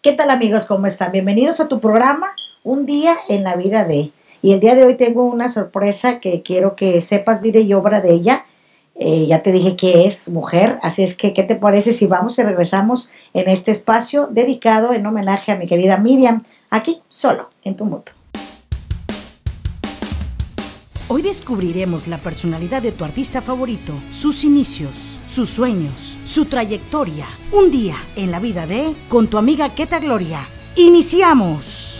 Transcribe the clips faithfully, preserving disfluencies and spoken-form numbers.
¿Qué tal, amigos? ¿Cómo están? Bienvenidos a tu programa, Un Día en la Vida de. Y el día de hoy tengo una sorpresa que quiero que sepas vida y obra de ella. Eh, ya te dije que es mujer, así es que, ¿qué te parece si vamos y regresamos en este espacio dedicado en homenaje a mi querida Miriam, aquí, solo, en tu mundo? Hoy descubriremos la personalidad de tu artista favorito, sus inicios, sus sueños, su trayectoria. Un día en la vida de, con tu amiga Keta Gloria. ¡Iniciamos!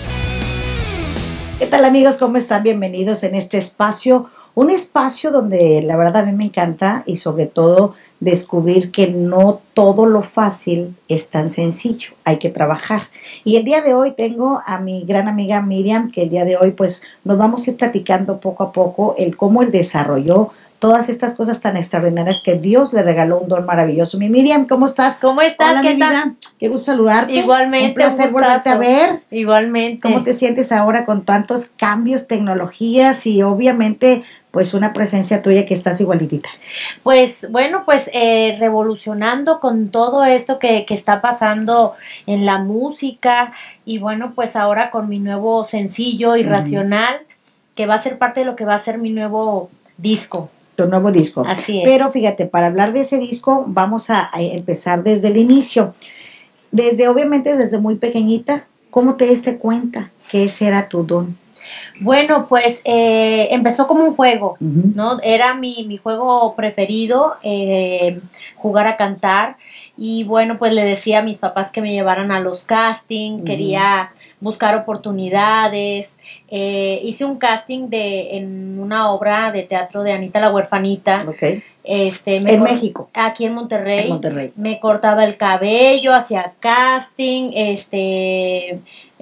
¿Qué tal, amigos? ¿Cómo están? Bienvenidos en este espacio. Un espacio donde la verdad a mí me encanta y sobre todo descubrir que no todo lo fácil es tan sencillo, hay que trabajar. Y el día de hoy tengo a mi gran amiga Miriam, que el día de hoy pues nos vamos a ir platicando poco a poco el cómo él desarrolló todas estas cosas tan extraordinarias que Dios le regaló, un don maravilloso. Mi Miriam, ¿cómo estás? ¿Cómo estás? Hola, ¿Qué mi tal? vida. Qué gusto saludarte. Igualmente, un placer un volverte a ver. Igualmente. ¿Cómo te sientes ahora con tantos cambios, tecnologías y obviamente pues una presencia tuya que estás igualitita? Pues bueno, pues eh, revolucionando con todo esto que, que está pasando en la música y bueno, pues ahora con mi nuevo sencillo Irracional, uh-huh. que va a ser parte de lo que va a ser mi nuevo disco. Tu nuevo disco. Así es. Pero fíjate, para hablar de ese disco vamos a, a empezar desde el inicio. Desde, obviamente, desde muy pequeñita, ¿cómo te diste cuenta que ese era tu don? Bueno, pues eh, empezó como un juego, uh-huh. ¿no? Era mi, mi juego preferido, eh, jugar a cantar. Y bueno, pues le decía a mis papás que me llevaran a los castings, uh-huh. quería buscar oportunidades. Eh, hice un casting de en una obra de teatro de Anita la Huerfanita. Okay. Este, en México. Aquí en Monterrey. En Monterrey. Me cortaba el cabello, hacía casting, este...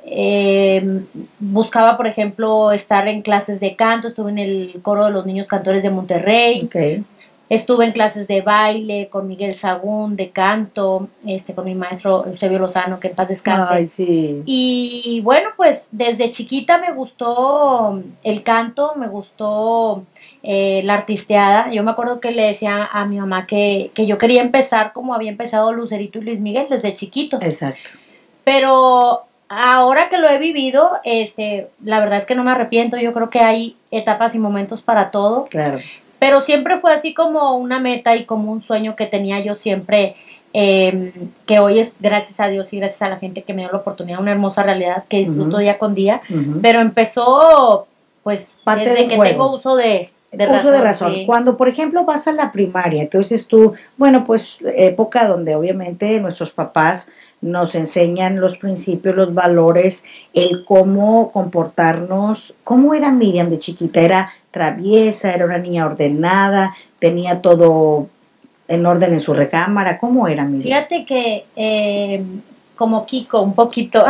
Eh, buscaba, por ejemplo, estar en clases de canto. Estuve en el coro de los niños cantores de Monterrey. Okay. Estuve en clases de baile con Miguel Sagún, de canto, este, con mi maestro Eusebio Lozano, que en paz descanse. Ay, sí. Y bueno, pues desde chiquita me gustó el canto, me gustó eh, la artisteada. Yo me acuerdo que le decía a mi mamá que, que yo quería empezar como había empezado Lucerito y Luis Miguel desde chiquitos. Exacto. Pero ahora que lo he vivido, este, la verdad es que no me arrepiento. Yo creo que hay etapas y momentos para todo. Claro. Pero siempre fue así como una meta y como un sueño que tenía yo siempre, eh, que hoy es gracias a Dios y gracias a la gente que me dio la oportunidad, una hermosa realidad que disfruto uh-huh. día con día. Uh-huh. Pero empezó, pues, parte desde que juego. tengo uso de... De uso razón, de razón. Sí. Cuando, por ejemplo, vas a la primaria, entonces tú, bueno, pues época donde obviamente nuestros papás nos enseñan los principios, los valores, el cómo comportarnos. ¿Cómo era Miriam de chiquita? ¿Era traviesa? ¿Era una niña ordenada? ¿Tenía todo en orden en su recámara? ¿Cómo era Miriam? Fíjate que eh, como Kiko, un poquito.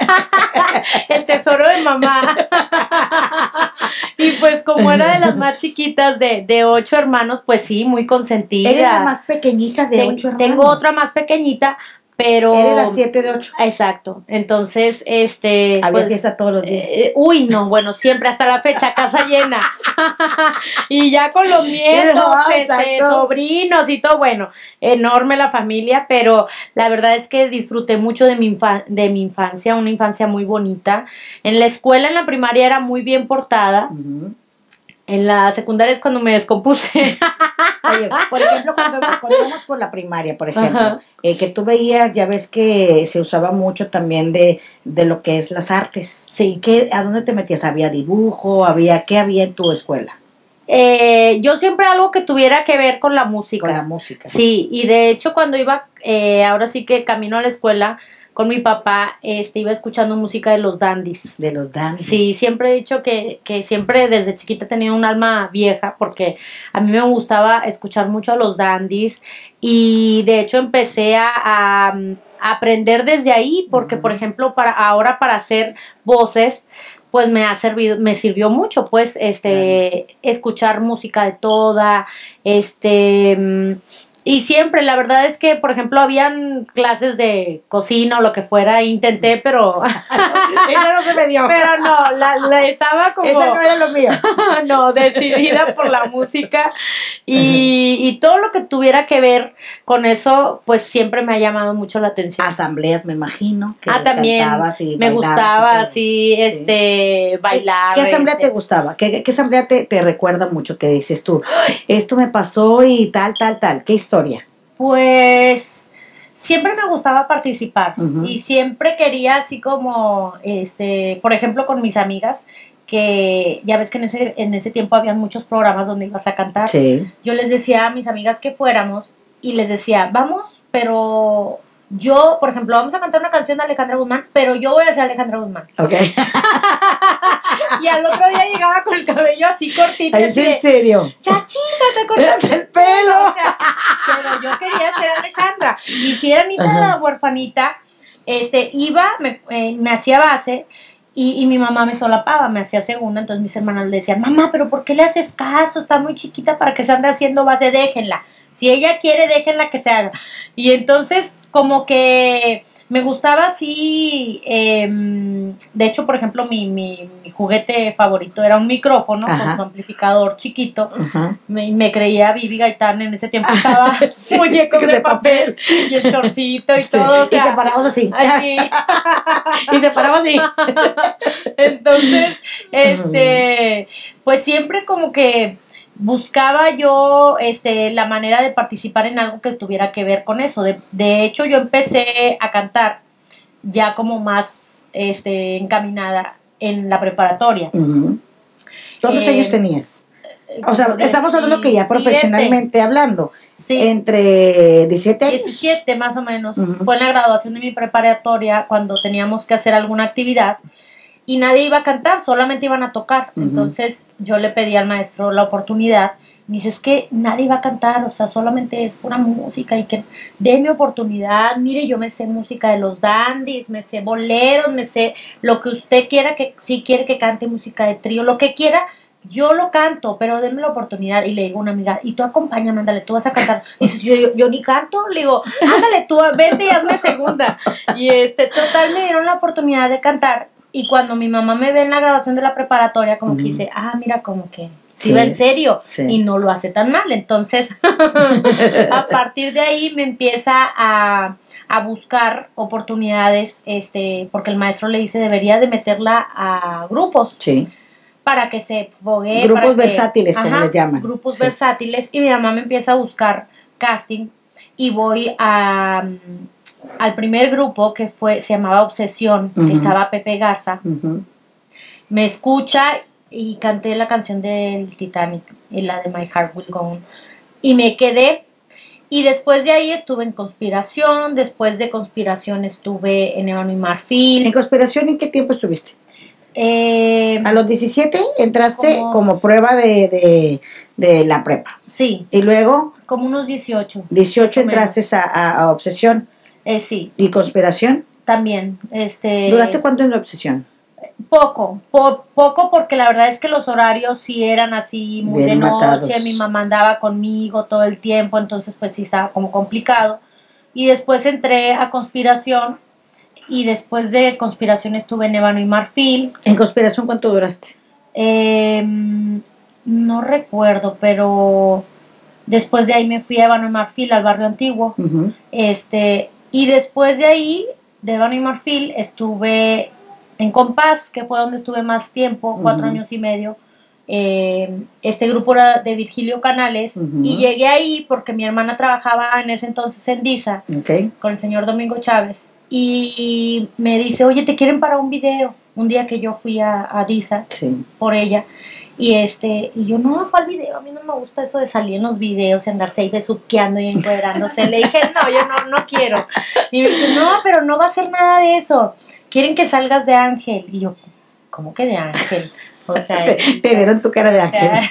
El tesoro de mamá. Y pues como era de las más chiquitas de, de ocho hermanos, pues sí, muy consentida. ¿Eres la más pequeñita de Ten, ocho hermanos? Tengo otra más pequeñita, pero... Eres la siete de ocho. Exacto. Entonces, este... Había pues, fiesta todos los días. Eh, uy, no, bueno, siempre hasta la fecha, casa llena. Y ya con los nietos, no, este, sobrinos y todo, bueno, enorme la familia, pero la verdad es que disfruté mucho de mi, infa- de mi infancia, una infancia muy bonita. En la escuela, en la primaria, era muy bien portada. Uh-huh. En la secundaria es cuando me descompuse. Oye, por ejemplo, cuando, cuando íbamos por la primaria, por ejemplo, eh, que tú veías, ya ves que se usaba mucho también de, de lo que es las artes. Sí. ¿Qué, ¿A dónde te metías? ¿Había dibujo? ¿Había qué había en tu escuela? Eh, yo siempre algo que tuviera que ver con la música. Con la música. Sí, y de hecho cuando iba, eh, ahora sí que camino a la escuela, con mi papá, este, iba escuchando música de los dandies. De los dandies. Sí, siempre he dicho que, que siempre desde chiquita tenía un alma vieja porque a mí me gustaba escuchar mucho a los dandies y de hecho empecé a, a, a aprender desde ahí porque, uh-huh. por ejemplo, para ahora para hacer voces, pues me ha servido, me sirvió mucho, pues, este, uh-huh. escuchar música de toda, este... Y siempre, la verdad es que, por ejemplo, habían clases de cocina o lo que fuera, intenté, pero... Esa no se me dio. Pero no, la, la estaba como... Esa no era lo mío. No, decidida por la música. Y, y todo lo que tuviera que ver con eso, pues siempre me ha llamado mucho la atención. Asambleas, me imagino. Que ah, también. Y me gustaba así, sí. este, bailar. ¿Qué, qué asamblea este. te gustaba? ¿Qué, qué asamblea te, te recuerda mucho que dices tú? Esto me pasó y tal, tal, tal. ¿Qué historia? Pues siempre me gustaba participar uh-huh. y siempre quería así como, este, por ejemplo, con mis amigas, que ya ves que en ese, en ese tiempo había muchos programas donde ibas a cantar. Sí. Yo les decía a mis amigas que fuéramos y les decía, vamos, pero yo, por ejemplo, vamos a cantar una canción de Alejandra Guzmán, pero yo voy a ser Alejandra Guzmán. Ok. Y al otro día llegaba con el cabello así cortito. ¿Es en serio? Chachita, ¿te acuerdas? El pelo. O sea, pero yo quería ser Alejandra. Y si era Anita la huerfanita, este, iba, me, eh, me hacía base y, y mi mamá me solapaba, me hacía segunda. Entonces mis hermanas le decían, mamá, ¿pero por qué le haces caso? Está muy chiquita para que se ande haciendo base, déjenla. Si ella quiere, déjenla que se haga. Y entonces, como que me gustaba así, eh, de hecho, por ejemplo, mi, mi, mi juguete favorito era un micrófono Ajá. con su amplificador chiquito. Ajá. Me, me creía Vivi Gaitán, en ese tiempo estaba sí, muñecos de, de papel, papel y el chorcito y sí. todo. O sea, y te paramos así. así. Y se paramos así. Entonces, este, pues siempre como que buscaba yo este la manera de participar en algo que tuviera que ver con eso. De, de hecho, yo empecé a cantar ya como más este encaminada en la preparatoria. Uh-huh. ¿Cuántos eh, años tenías? O sea, estamos hablando que ya profesionalmente hablando. Sí. Entre diecisiete años. diecisiete más o menos. Uh-huh. Fue en la graduación de mi preparatoria cuando teníamos que hacer alguna actividad. Y nadie iba a cantar, solamente iban a tocar. Uh-huh. Entonces yo le pedí al maestro la oportunidad. Me dice, es que nadie va a cantar, o sea, solamente es pura música y que déme oportunidad. Mire, yo me sé música de los dandies, me sé boleros, me sé lo que usted quiera, que si quiere que cante música de trío, lo que quiera, yo lo canto, pero déme la oportunidad. Y le digo a una amiga, y tú acompáñame, ándale, tú vas a cantar. Y dices, yo, yo, yo ni canto. Le digo, ándale, tú vete y hazme segunda. Y este, total, me dieron la oportunidad de cantar. Y cuando mi mamá me ve en la grabación de la preparatoria, como uh-huh. que dice, ah, mira, como que sí, sí va en serio, sí. y no lo hace tan mal. Entonces, a partir de ahí me empieza a, a buscar oportunidades, este, porque el maestro le dice, debería de meterla a grupos. Sí. Para que se fogue. Grupos para que, versátiles, ajá, como les llaman. Grupos sí. versátiles. Y mi mamá me empieza a buscar casting y voy a... al primer grupo que fue, se llamaba Obsesión, uh-huh. que estaba Pepe Garza, uh-huh. me escucha y canté la canción del Titanic, y la de My Heart Will Go On, y me quedé, y después de ahí estuve en Conspiración, después de Conspiración estuve en Ébano y Marfil. ¿En Conspiración en qué tiempo estuviste? Eh, a los diecisiete entraste como, como prueba de, de, de la prepa. Sí. Y luego... Como unos dieciocho. dieciocho entraste a, a, a Obsesión. Eh, sí. ¿Y Conspiración? También. Este, ¿Duraste cuánto en la Obsesión? Poco, po, poco porque la verdad es que los horarios sí eran así muy bien de noche, matados. Mi mamá andaba conmigo todo el tiempo, entonces pues sí estaba como complicado. Y después entré a Conspiración y después de Conspiración estuve en Ébano y Marfil. ¿En Conspiración cuánto duraste? Eh, no recuerdo, pero después de ahí me fui a Ébano y Marfil, al barrio antiguo. Uh-huh. Este... Y después de ahí, de Ébano y Marfil, estuve en Compás, que fue donde estuve más tiempo, cuatro uh-huh. años y medio. Eh, este grupo era de Virgilio Canales. Uh-huh. Y llegué ahí porque mi hermana trabajaba en ese entonces en DISA, okay. con el señor Domingo Chávez. Y me dice, oye, ¿te quieren para un video? Un día que yo fui a, a DISA sí. por ella. Y este, y yo, no, ¿cuál video? A mí no me gusta eso de salir en los videos y andarse ahí besuqueando y encuadrándose. Le dije, no, yo no, no quiero. Y me dice, no, pero no va a ser nada de eso. Quieren que salgas de ángel. Y yo, ¿cómo que de ángel? O sea, te, y, te vieron tu cara de ángel. O sea,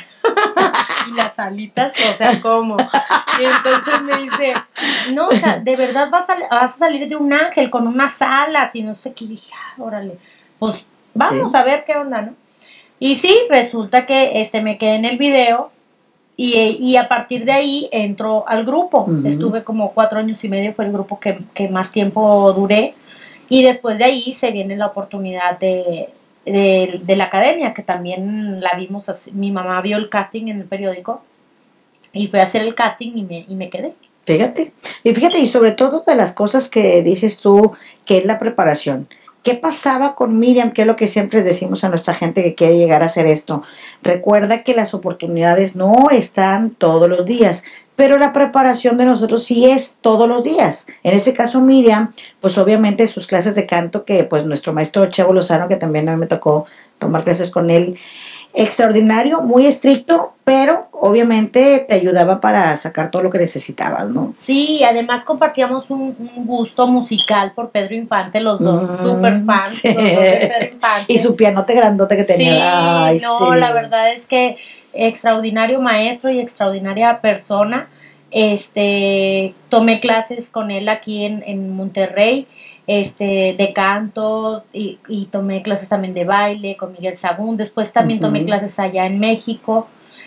y las alitas, o sea, ¿cómo? Y entonces me dice, no, o sea, de verdad vas a, vas a salir de un ángel con unas alas y no sé qué. Y dije, ah, órale, pues vamos sí. a ver qué onda, ¿no? Y sí, resulta que este me quedé en el video Y, y a partir de ahí entro al grupo. Uh-huh. Estuve como cuatro años y medio, fue el grupo que, que más tiempo duré. Y después de ahí se viene la oportunidad de, de, de la academia, que también la vimos así. Mi mamá vio el casting en el periódico y fue a hacer el casting y me, y me quedé. Fíjate, y fíjate, y sobre todo de las cosas que dices tú, que es la preparación. ¿Qué pasaba con Miriam? Que es lo que siempre decimos a nuestra gente que quiere llegar a hacer esto. Recuerda que las oportunidades no están todos los días, pero la preparación de nosotros sí es todos los días. En ese caso Miriam, pues obviamente sus clases de canto, que pues nuestro maestro Chevo Lozano, que también a mí me tocó tomar clases con él, extraordinario, muy estricto, pero obviamente te ayudaba para sacar todo lo que necesitabas, ¿no? Sí, además compartíamos un, un gusto musical por Pedro Infante, los dos, Mm, súper fans, sí. los dos de Pedro Infante. Y su pianote grandote que tenía. Sí, Ay, no, sí. la verdad es que extraordinario maestro y extraordinaria persona. Este, tomé clases con él aquí en, en Monterrey, este, de canto y, y tomé clases también de baile con Miguel Sagún. Después también Uh-huh. tomé clases allá en México.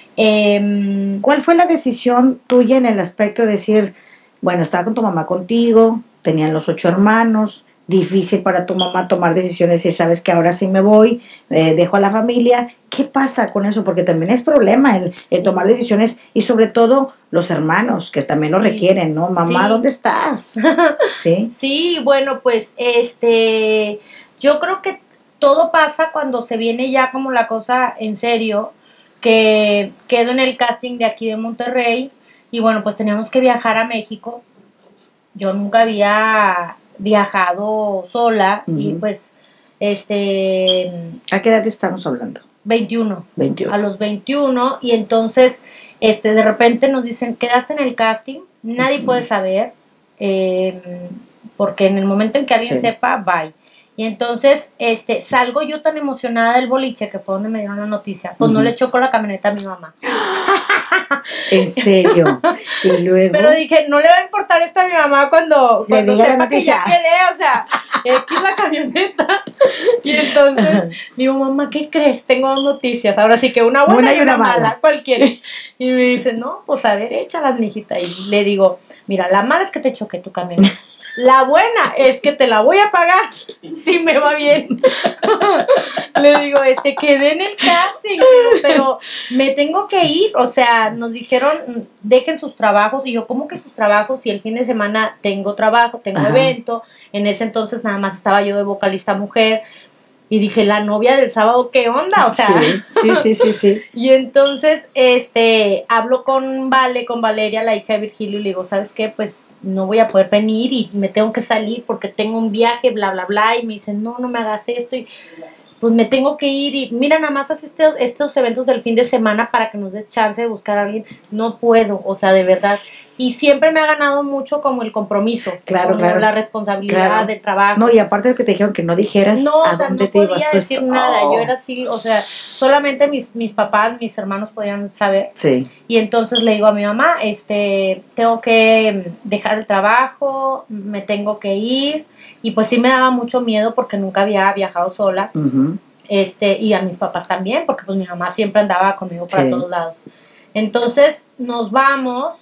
Eh, ¿Cuál fue la decisión tuya en el aspecto de decir, bueno, estaba con tu mamá contigo, tenían los ocho hermanos, difícil para tu mamá tomar decisiones y sabes que ahora sí me voy, eh, dejo a la familia? ¿Qué pasa con eso? Porque también es problema el, el tomar decisiones y sobre todo los hermanos que también lo Sí. requieren, ¿no? Mamá, Sí. ¿dónde estás? Sí. Sí, bueno, pues este, yo creo que todo pasa cuando se viene ya como la cosa en serio, que quedo en el casting de aquí de Monterrey y bueno, pues teníamos que viajar a México. Yo nunca había viajado sola Uh-huh. y pues este ¿A qué edad estamos hablando? veintiuno. veintiuno. A los veintiuno y entonces este de repente nos dicen, quedaste en el casting, nadie Uh-huh. puede saber, eh, porque en el momento en que alguien Sí. sepa, bye. Y entonces este salgo yo tan emocionada del boliche, que fue donde me dieron la noticia, pues Uh-huh. no le chocó la camioneta a mi mamá. ¿En serio? Y luego... Pero dije, no le va a importar esto a mi mamá cuando, cuando diga la sepa que ya noticia. quedé, o sea, X la camioneta. Y entonces digo, mamá, ¿qué crees? Tengo dos noticias. Ahora sí que una buena, y una mala, mala. cualquiera. Y me dice, no, pues a ver, échalas, mijita. Y le digo, mira, la mala es que te choqué tu camioneta. La buena es que te la voy a pagar si me va bien. Le digo, este, quedé en el casting, pero me tengo que ir. O sea, nos dijeron, dejen sus trabajos. Y yo, ¿cómo que sus trabajos? Y el fin de semana tengo trabajo, tengo Ajá. evento. En ese entonces nada más estaba yo de vocalista mujer. Y dije, la novia del sábado, ¿qué onda? O sea, sí, sí, sí, sí, sí. Y entonces, este, hablo con Vale, con Valeria, la hija de Virgilio, y le digo, ¿sabes qué? Pues no voy a poder venir y me tengo que salir porque tengo un viaje, bla, bla, bla. Y me dicen, no, no me hagas esto. Y pues me tengo que ir. Y mira, nada más haz este, estos eventos del fin de semana para que nos des chance de buscar a alguien. No puedo, o sea, de verdad. Y siempre me ha ganado mucho como el compromiso, claro, como claro, la responsabilidad claro. del trabajo. No, y aparte de lo que te dijeron que no dijeras no, a o sea, dónde no te ibas. podía decir pues, nada, oh. yo era así, o sea, solamente mis, mis papás, mis hermanos podían saber. Sí. Y entonces le digo a mi mamá, este, tengo que dejar el trabajo, me tengo que ir. Y pues sí me daba mucho miedo porque nunca había viajado sola. Uh-huh. Este, y a mis papás también, porque pues mi mamá siempre andaba conmigo para sí. todos lados. Entonces nos vamos,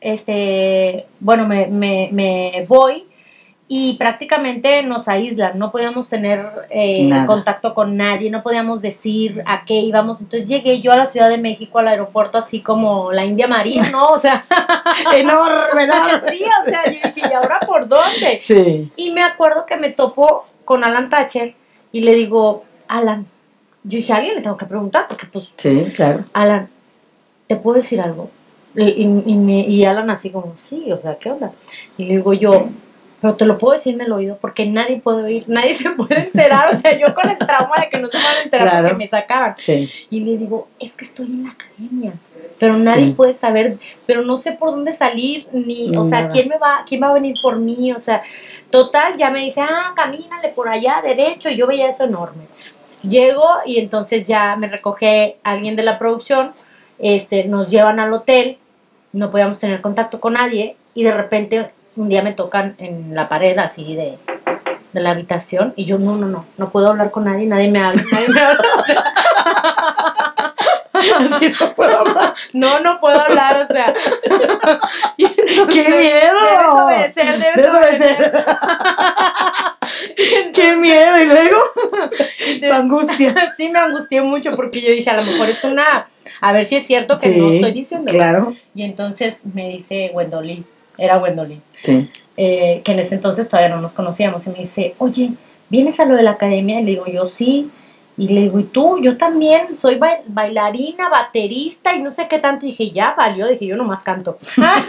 este, bueno, me, me, me voy y prácticamente nos aíslan, no podíamos tener eh, contacto con nadie, no podíamos decir a qué íbamos. Entonces llegué yo a la Ciudad de México, al aeropuerto, así como la India María, ¿no? O sea, enorme, enorme. Sí, o sea, yo dije, ¿y ahora por dónde? Sí. Y me acuerdo que me topo con Alan Thatcher y le digo, Alan, yo dije, a alguien le tengo que preguntar, porque pues... Sí, claro. Alan, ¿te puedo decir algo? Y, y, y, me, y Alan así como, sí, o sea, ¿qué onda? Y le digo yo, pero te lo puedo decir en el oído, porque nadie puede oír, nadie se puede enterar, o sea, yo con el trauma de que no se van a enterar claro. porque me sacaban. Sí. Y le digo, es que estoy en la academia, pero nadie sí. puede saber, pero no sé por dónde salir, ni, o sea, ¿quién me va, quién va a venir por mí? O sea, total, ya me dice, ah, camínale por allá, derecho, y yo veía eso enorme. Llego y entonces ya me recoge alguien de la producción, este, nos llevan al hotel, no podíamos tener contacto con nadie, y de repente un día me tocan en la pared así de, de la habitación, y yo no, no, no, no puedo hablar con nadie, nadie me habla, nadie me habla. O sea, Así no puedo hablar. No, no puedo hablar, o sea. Entonces, ¡qué miedo! Debes obedecer, debes Debes obedecer. obedecer. Entonces, ¡qué miedo! ¿Y luego? entonces, Tu angustia. Sí, me angustié mucho porque yo dije, a lo mejor es una, a ver si es cierto que Sí, no estoy diciendo. claro. Y entonces me dice Gwendolyn, era Gwendolyn, Sí. eh, que en ese entonces todavía no nos conocíamos, y me dice, oye, ¿vienes a lo de la academia? Y le digo, yo sí. Y le digo, ¿y tú? Yo también, soy ba- bailarina, baterista y no sé qué tanto. Y dije, ya valió, dije, yo nomás canto.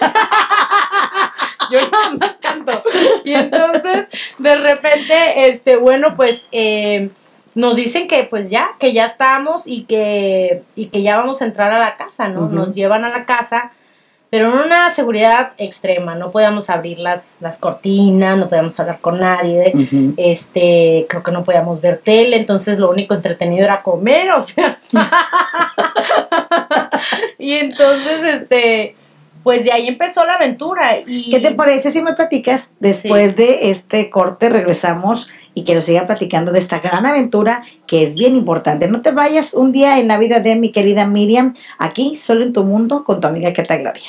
Yo nada más canto. Y entonces, de repente, este, bueno, pues, eh, nos dicen que pues ya, que ya estamos y que, y que ya vamos a entrar a la casa, ¿no? Uh-huh. Nos llevan a la casa, pero en una seguridad extrema, no podíamos abrir las, las cortinas, no podíamos hablar con nadie, Uh-huh. este, creo que no podíamos ver tele, entonces lo único entretenido era comer, o sea. Y entonces, este, pues de ahí empezó la aventura. Y ¿qué te parece si me platicas después sí. de este corte? Regresamos y que nos siga platicando de esta gran aventura que es bien importante. No te vayas, un día en la vida de mi querida Miriam, aquí solo en tu mundo con tu amiga Keta Gloria.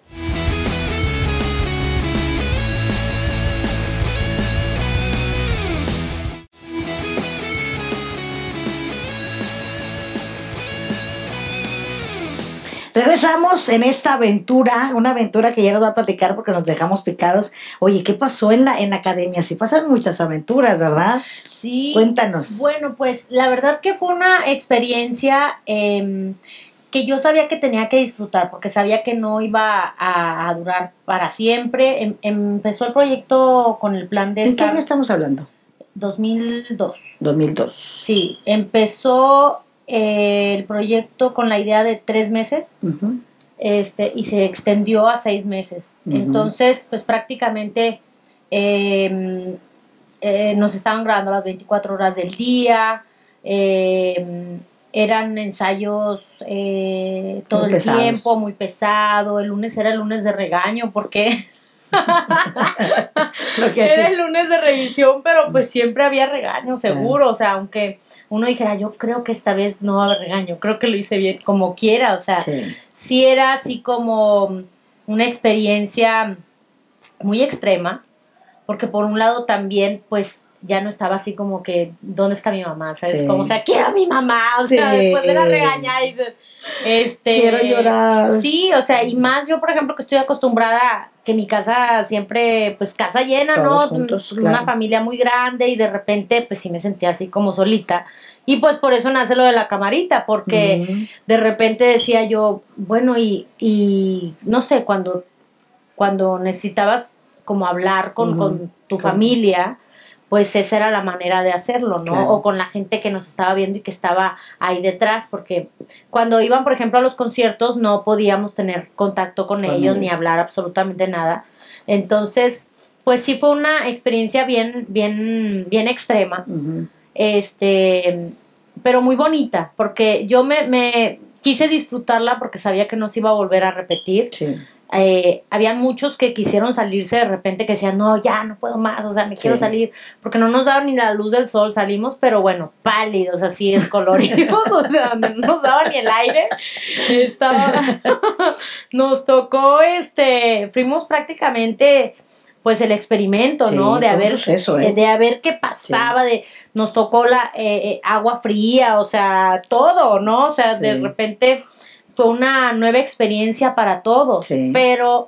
Regresamos en esta aventura, una aventura que ya nos va a platicar porque nos dejamos picados. Oye, ¿qué pasó en la, en la academia? Sí pasan muchas aventuras, ¿verdad? Sí. Cuéntanos. Bueno, pues la verdad que fue una experiencia eh, que yo sabía que tenía que disfrutar porque sabía que no iba a, a durar para siempre. Em, empezó el proyecto con el plan de ¿En estar... qué año estamos hablando? dos mil dos. dos mil dos. Sí, empezó... Eh, el proyecto con la idea de tres meses uh-huh. este, y se extendió a seis meses. Uh-huh. Entonces, pues prácticamente eh, eh, nos estaban grabando las veinticuatro horas del día, eh, eran ensayos eh, todo muy el pesados. tiempo, muy pesado. El lunes era el lunes de regaño porque... Lo que era el lunes de revisión, pero pues siempre había regaño, seguro, o sea, aunque uno dijera, yo creo que esta vez no va a haber regaño, creo que lo hice bien, como quiera, o sea, sí, sí era así como una experiencia muy extrema, porque por un lado también, pues, ya no estaba así como que, ¿dónde está mi mamá? ¿Sabes? Sí. Como, o sea, quiero a mi mamá, o sí. sea, después de la regañada dices, este... quiero llorar. Sí, o sea, y más yo, por ejemplo, que estoy acostumbrada que mi casa siempre, pues, casa llena, todos ¿no? Juntos, una claro. familia muy grande y de repente, pues, sí me sentía así como solita. Y pues por eso nace lo de la camarita, porque uh-huh. de repente decía yo, bueno, y, y no sé, cuando, cuando necesitabas como hablar con, uh-huh. con tu ¿Cómo? familia... pues esa era la manera de hacerlo, ¿no? Claro. O con la gente que nos estaba viendo y que estaba ahí detrás, porque cuando iban, por ejemplo, a los conciertos no podíamos tener contacto con, con ellos, ellos ni hablar absolutamente nada. Entonces, pues sí fue una experiencia bien, bien, bien extrema, uh-huh. este, pero muy bonita, porque yo me, me quise disfrutarla porque sabía que no se iba a volver a repetir. Sí. Eh, habían muchos que quisieron salirse de repente, que decían, no, ya no puedo más, o sea, me sí. quiero salir, porque no nos daban ni la luz del sol, salimos, pero bueno, pálidos, así descoloridos, o sea, no nos daba ni el aire, estaba, nos tocó, este, fuimos prácticamente, pues el experimento, sí, ¿no? De a ver, suceso, ¿eh? de a ver qué pasaba, sí. de, nos tocó la eh, eh, agua fría, o sea, todo, ¿no? O sea, sí. de repente... fue una nueva experiencia para todos, sí. pero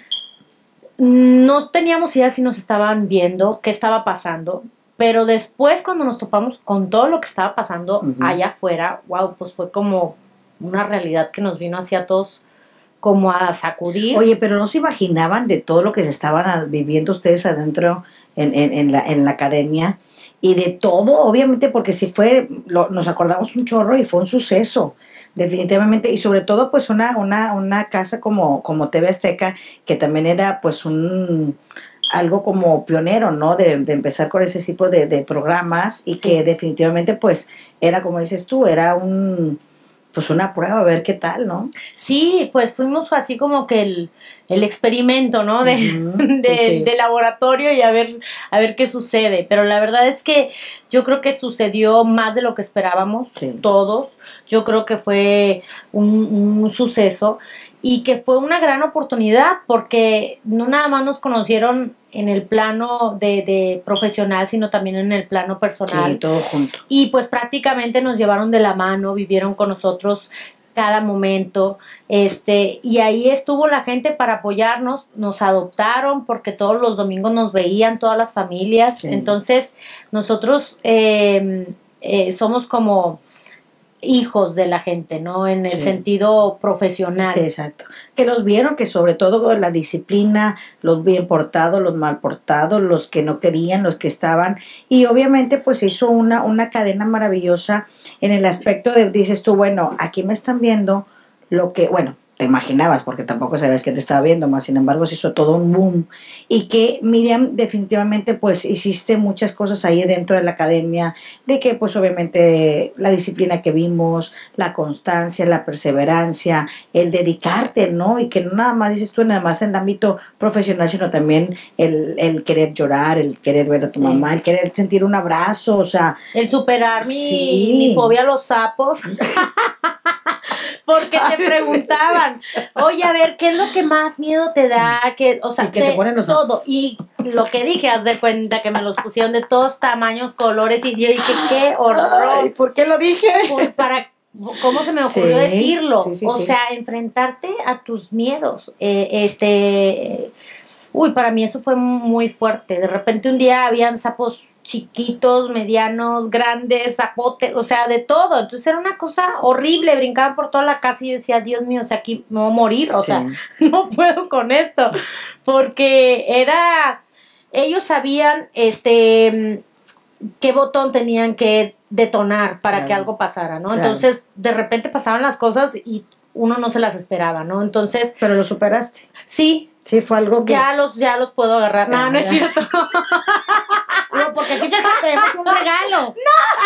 no teníamos idea si nos estaban viendo, qué estaba pasando, pero después cuando nos topamos con todo lo que estaba pasando uh-huh. allá afuera, wow, pues fue como una realidad que nos vino hacia todos como a sacudir. Oye, pero no se imaginaban de todo lo que se estaban viviendo ustedes adentro en, en, en, la, en la academia y de todo, obviamente, porque si fue, lo, nos acordamos un chorro y fue un suceso. Definitivamente, y sobre todo pues una, una, una casa como, como T V Azteca, que también era pues un algo como pionero, ¿no? De, de empezar con ese tipo de, de programas y sí. que definitivamente pues era como dices tú, era un pues una prueba, a ver qué tal, ¿no? Sí, pues fuimos así como que el, el experimento, ¿no? De, Uh-huh. de, sí, sí. de laboratorio y a ver, a ver qué sucede. Pero la verdad es que yo creo que sucedió más de lo que esperábamos, Sí. todos. Yo creo que fue un, un suceso y que fue una gran oportunidad porque no nada más nos conocieron en el plano de, de profesional, sino también en el plano personal. Sí, todo junto. Y pues prácticamente nos llevaron de la mano, vivieron con nosotros cada momento, este, y ahí estuvo la gente para apoyarnos, nos adoptaron porque todos los domingos nos veían todas las familias, Sí. entonces nosotros eh, eh, somos como hijos de la gente, ¿no? En el Sí. sentido profesional. Sí, exacto. Que los vieron, que sobre todo la disciplina, los bien portados, los mal portados, los que no querían, los que estaban, y obviamente pues se hizo una, una cadena maravillosa en el aspecto de, dices tú, bueno, aquí me están viendo lo que, bueno, te imaginabas, porque tampoco sabías que te estaba viendo, más sin embargo se hizo todo un boom, y que Miriam definitivamente pues hiciste muchas cosas ahí dentro de la academia, de que pues obviamente la disciplina que vimos, la constancia, la perseverancia, el dedicarte, ¿no? Y que no nada más dices tú, nada más en el ámbito profesional, sino también el, el querer llorar, el querer ver a tu Sí. mamá, el querer sentir un abrazo, o sea, El superar mi, Sí. mi fobia a los sapos. Porque te preguntaban, oye, a ver, ¿qué es lo que más miedo te da? Que, o sea, Y que te te- ponen los todo. sapos. Y lo que dije, haz de cuenta que me los pusieron de todos tamaños, colores, y yo dije, qué horror. Ay, ¿por qué lo dije? Por- para, ¿cómo se me ocurrió Sí, decirlo? sí, sí, o sí. sea, enfrentarte a tus miedos. Eh, este, uy, para mí eso fue muy fuerte. De repente un día habían sapos chiquitos, medianos, grandes, zapotes, o sea, de todo. Entonces era una cosa horrible, brincaban por toda la casa y yo decía, Dios mío, o sea, aquí me voy a morir, o Sí. sea, no puedo con esto, porque era, ellos sabían, este, qué botón tenían que detonar para Claro. que algo pasara, ¿no? Claro. Entonces, de repente pasaban las cosas y uno no se las esperaba, ¿no? Entonces, Pero lo superaste. sí, Sí, fue algo que... ya los, ya los puedo agarrar. No, no es Ya. cierto. No, porque aquí te tenemos un regalo.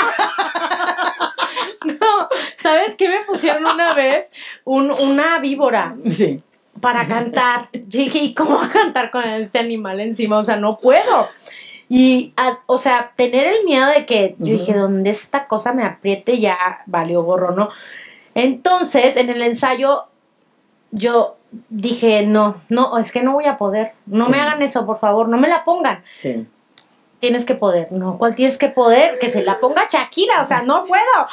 No, ¿sabes qué me pusieron una vez? Un, una víbora Sí. para cantar. Yo dije, ¿y cómo va a cantar con este animal encima? O sea, no puedo. Y, a- o sea, tener el miedo de que yo Ujú. dije, donde esta cosa me apriete ya valió gorro, ¿no? Entonces, en el ensayo, yo dije, no, no, es que no voy a poder. No Sí. me hagan eso, por favor, no me la pongan. Sí. Tienes que poder. No, ¿cuál tienes que poder? Que se la ponga Shakira, o sea, no puedo.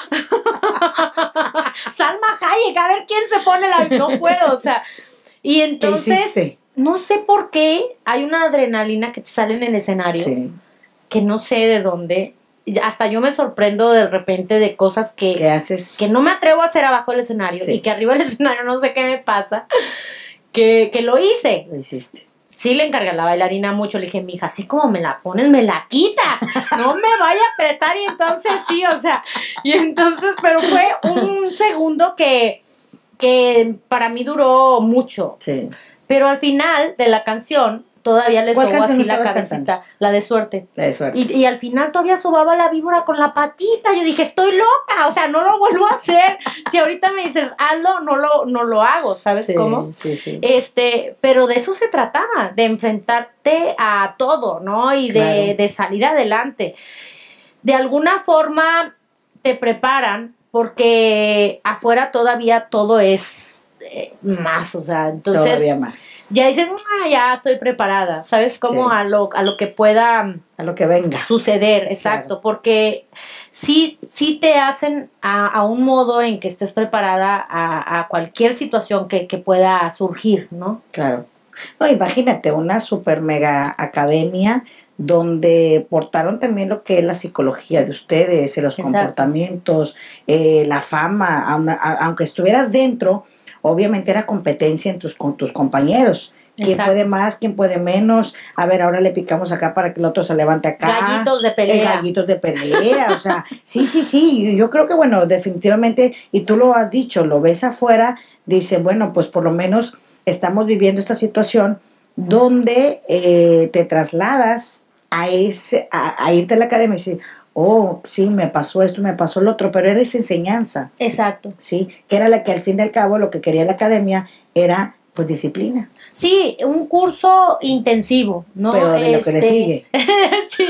Salma Hayek, a ver quién se pone la... No puedo, o sea. Y ¿Qué entonces, hiciste? no sé por qué hay una adrenalina que te sale en el escenario, Sí. que no sé de dónde. Y hasta yo me sorprendo de repente de cosas que, ¿Qué haces? que no me atrevo a hacer abajo del escenario Sí. y que arriba del escenario no sé qué me pasa, que, que lo hice. Lo hiciste. Sí le encargué a la bailarina mucho, le dije, mija, así como me la pones, me la quitas, no me vaya a apretar, y entonces sí, o sea, y entonces, pero fue un segundo que, que para mí duró mucho, Sí. pero al final de la canción todavía le ¿Cuál sobo canción así la estabas cabecita, cantando? la de Suerte. La de suerte. Y, y al final todavía sobaba la víbora con la patita. Yo dije, estoy loca, o sea, no lo vuelvo a hacer. Si ahorita me dices, hazlo, no lo, no lo hago, ¿sabes Sí, cómo? sí, sí. Este, pero de eso se trataba, de enfrentarte a todo, ¿no? Y de, Claro. de salir adelante. De alguna forma te preparan porque afuera todavía todo es eh, más, o sea, entonces Todavía más. ya dices, "Ah, ya estoy preparada", ¿sabes? Como Sí. a lo, a lo que pueda A lo que venga. suceder, exacto, Claro. porque sí, sí te hacen a, a un modo en que estés preparada a, a cualquier situación que, que pueda surgir, ¿no? Claro. No, imagínate, una super mega academia donde portaron también lo que es la psicología de ustedes, eh, los Exacto. comportamientos, eh, la fama, aun- a- aunque estuvieras dentro, obviamente era competencia en tus, con tus compañeros. ¿Quién Exacto. puede más? ¿Quién puede menos? A ver, ahora le picamos acá para que el otro se levante acá. Gallitos de Eh, pelea. gallitos de pelea, o sea, sí, sí, sí, yo creo que bueno, definitivamente, y tú lo has dicho, lo ves afuera, dice, bueno, pues por lo menos estamos viviendo esta situación donde eh, te trasladas a ese, a, a irte a la academia y decir, oh, sí, me pasó esto, me pasó lo otro, pero era esa enseñanza. Exacto. Sí, que era la que al fin y al cabo lo que quería la academia era, pues, disciplina. Sí, un curso intensivo, ¿no? Pero de este, lo que le sigue. Sí.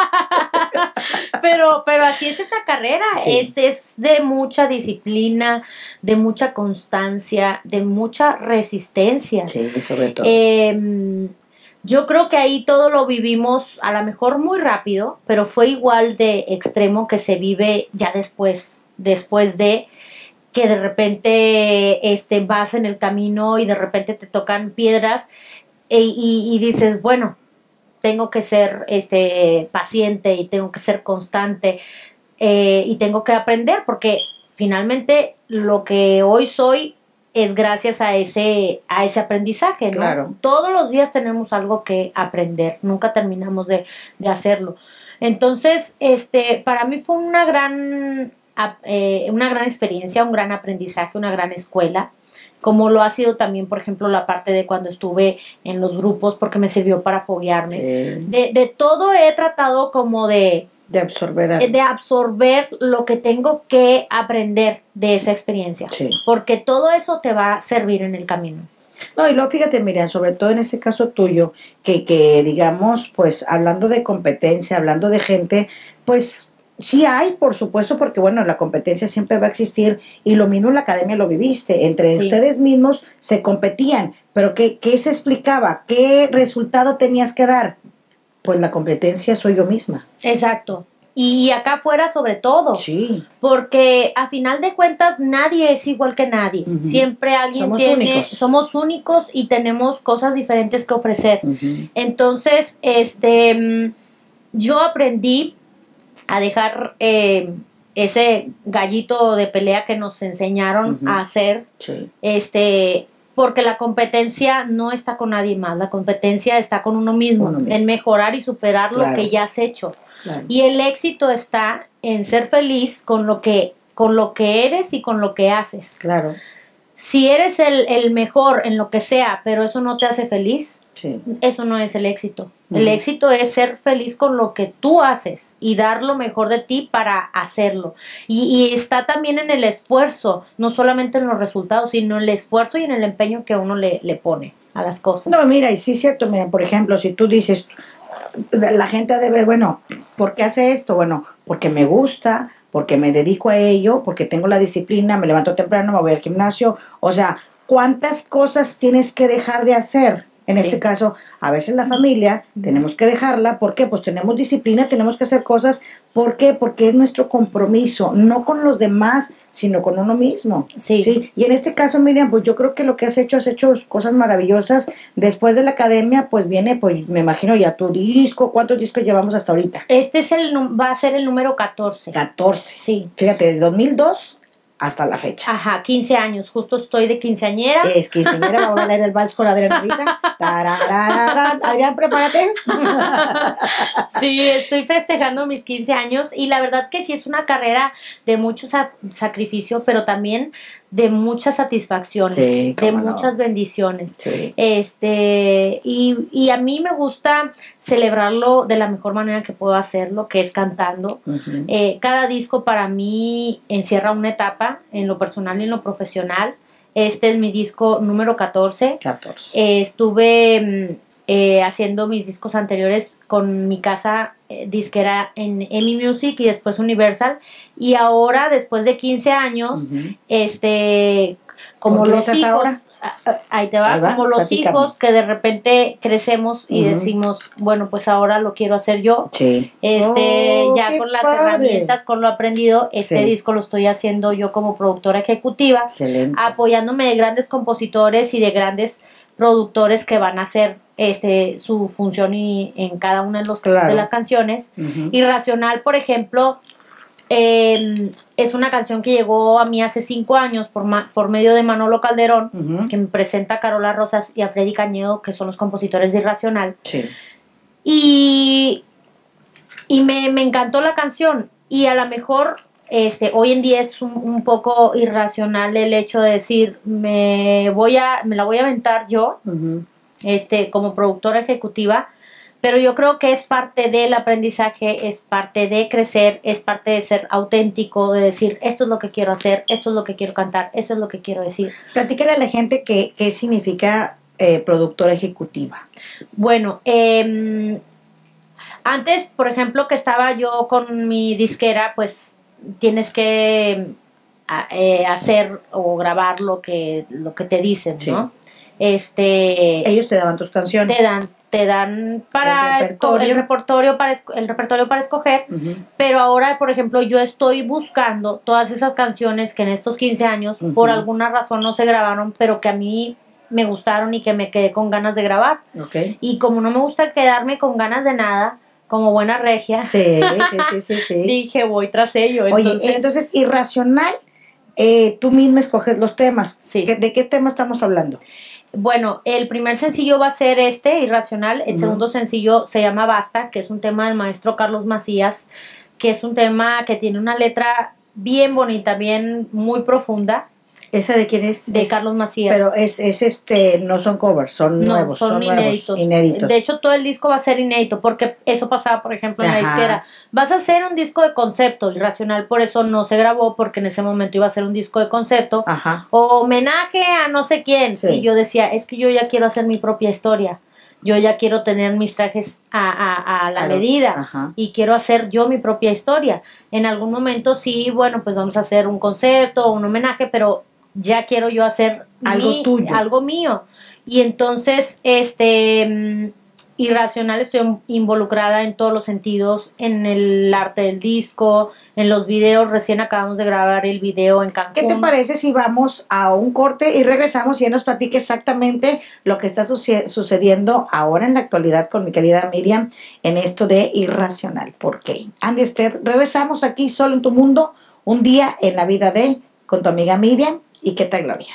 pero, pero así es esta carrera, Sí. es, es de mucha disciplina, de mucha constancia, de mucha resistencia. Sí, sobre todo. Eh, yo creo que ahí todo lo vivimos a lo mejor muy rápido, pero fue igual de extremo que se vive ya después, después de que de repente este, vas en el camino y de repente te tocan piedras e, y, y dices, bueno, tengo que ser este, paciente y tengo que ser constante eh, y tengo que aprender porque finalmente lo que hoy soy es gracias a ese, a ese aprendizaje, ¿no? Claro. Todos los días tenemos algo que aprender, nunca terminamos de, de hacerlo. Entonces, este, para mí fue una gran, eh, una gran experiencia, un gran aprendizaje, una gran escuela, como lo ha sido también, por ejemplo, la parte de cuando estuve en los grupos, porque me sirvió para foguearme. Sí. De, de todo he tratado como de... De absorber algo. de absorber lo que tengo que aprender de esa experiencia, Sí. porque todo eso te va a servir en el camino. No, y luego fíjate, Miriam, sobre todo en ese caso tuyo, que, que digamos, pues hablando de competencia, hablando de gente, pues sí hay, por supuesto, porque bueno, la competencia siempre va a existir y lo mismo en la academia lo viviste, entre Sí. ustedes mismos se competían, pero ¿qué, qué se explicaba? ¿Qué resultado tenías que dar? Pues la competencia soy yo misma. Exacto. Y acá afuera sobre todo, Sí. porque a final de cuentas nadie es igual que nadie. Ujú. Siempre alguien Somos tiene, únicos. somos únicos y tenemos cosas diferentes que ofrecer. Uh-huh. Entonces, este, mm, yo aprendí a dejar eh, ese gallito de pelea que nos enseñaron Ujú. a hacer, Sí. este, porque la competencia no está con nadie más, la competencia está con uno mismo, Uno mismo. en mejorar y superar Claro. lo que ya has hecho. Claro. Y el éxito está en ser feliz con lo que, con lo que eres y con lo que haces. Claro. Si eres el, el mejor en lo que sea, pero eso no te hace feliz, Sí. eso no es el éxito. El Ujú. éxito es ser feliz con lo que tú haces y dar lo mejor de ti para hacerlo. Y, y está también en el esfuerzo, no solamente en los resultados, sino en el esfuerzo y en el empeño que uno le, le pone a las cosas. No, mira, y sí es cierto, mira, por ejemplo, si tú dices, la gente ha de ver, bueno, ¿por qué hace esto? Bueno, porque me gusta, porque me dedico a ello, porque tengo la disciplina, me levanto temprano, me voy al gimnasio, o sea, ¿cuántas cosas tienes que dejar de hacer? En Sí. este caso, a veces la familia tenemos que dejarla, ¿por qué? Pues tenemos disciplina, tenemos que hacer cosas, ¿por qué? Porque es nuestro compromiso, no con los demás, sino con uno mismo. Sí. Y en este caso, Miriam, pues yo creo que lo que has hecho, has hecho cosas maravillosas. Después de la academia, pues viene, pues me imagino ya tu disco. ¿Cuántos discos llevamos hasta ahorita? Este es el, nu- va a ser el número catorce. catorce. Sí. Fíjate, de dos mil dos hasta la fecha. Ajá, quince años. Justo estoy de quinceañera. Es quinceañera, vamos a bailar el vals con Adrián ahorita. Tarararara. Adrián, prepárate. Sí, estoy festejando mis quince años y la verdad que sí es una carrera de mucho sa- sacrificio, pero también de muchas satisfacciones, Sí, de cómo no. muchas bendiciones. Sí. Este, y, y a mí me gusta celebrarlo de la mejor manera que puedo hacerlo, que es cantando. Ujú. Eh, cada disco para mí encierra una etapa en lo personal y en lo profesional. Este es mi disco número catorce. catorce. Eh, estuve mm, eh, haciendo mis discos anteriores con mi casa eh, disquera en EMI Music y después Universal. Y ahora, después de quince años, Ujú. este, como ¿Con quién los estás hijos, ahora? ah, ah, ahí te va, Ahí va, como los platícame. hijos que de repente crecemos y Ujú. decimos, bueno, pues ahora lo quiero hacer yo. Sí. Este, Oh, ya qué con las padre. herramientas, con lo aprendido, este Sí. disco lo estoy haciendo yo como productora ejecutiva, Excelente. apoyándome de grandes compositores y de grandes productores que van a hacer este su función y en cada una de, los, Claro. de las canciones. Ujú. Irracional, por ejemplo, eh, es una canción que llegó a mí hace cinco años por, ma- por medio de Manolo Calderón, Ujú. que me presenta a Carola Rosas y a Freddy Cañedo, que son los compositores de Irracional. Sí. Y, y me, me encantó la canción. Y a lo mejor este, hoy en día es un, un poco irracional el hecho de decir, me, voy a, me la voy a aventar yo, Ujú. este, como productora ejecutiva, pero yo creo que es parte del aprendizaje, es parte de crecer, es parte de ser auténtico, de decir, esto es lo que quiero hacer, esto es lo que quiero cantar, esto es lo que quiero decir. Platícale a la gente qué, qué significa eh, productora ejecutiva. Bueno, eh, antes, por ejemplo, que estaba yo con mi disquera, pues tienes que eh, hacer o grabar lo que, lo que te dicen, Sí. ¿no? Este, Ellos te daban tus canciones. te dan, te dan para El esco- repertorio. el repertorio para esco- el repertorio para escoger, Uh-huh. pero ahora, por ejemplo, yo estoy buscando todas esas canciones que en estos quince años, Ujú. por alguna razón no se grabaron, pero que a mí me gustaron y que me quedé con ganas de grabar. Okay. Y como no me gusta quedarme con ganas de nada, como buena regia, Sí, sí, sí, sí, sí. dije, voy tras ello. Oye, Entonces, entonces, Irracional, eh, tú misma escoges los temas. Sí. ¿Qué- ¿De qué tema estamos hablando? bueno, el primer sencillo va a ser este, Irracional. El Ujú. segundo sencillo se llama Basta, que es un tema del maestro Carlos Macías, que es un tema que tiene una letra bien bonita, bien muy profunda, ¿Esa de quién es? de Es- Carlos Macías. Pero es, es este, no son covers, son No, nuevos, son, son, inéditos. nuevos, inéditos. De hecho, todo el disco va a ser inédito, porque eso pasaba, por ejemplo, en la Ajá. disquera. Vas a hacer un disco de concepto, Irracional, por eso no se grabó, porque en ese momento iba a ser un disco de concepto. Ajá. O homenaje a no sé quién. Sí. Y yo decía, es que yo ya quiero hacer mi propia historia. Yo ya quiero tener mis trajes a, a, a la Claro. medida. Ajá. Y quiero hacer yo mi propia historia. En algún momento sí, bueno, pues vamos a hacer un concepto, un homenaje, pero ya quiero yo hacer Algo mi- tuyo. algo mío. Y entonces, este, mm, Irracional, estoy involucrada en todos los sentidos, en el arte del disco, en los videos. Recién acabamos de grabar el video en Cancún. ¿Qué te parece si vamos a un corte y regresamos y ya nos platique exactamente lo que está suce- sucediendo ahora en la actualidad con mi querida Miriam en esto de Irracional? ¿Por qué? Andy Esther, regresamos aquí solo en tu mundo, un día en la vida de, con tu amiga Miriam y qué tal Gloria.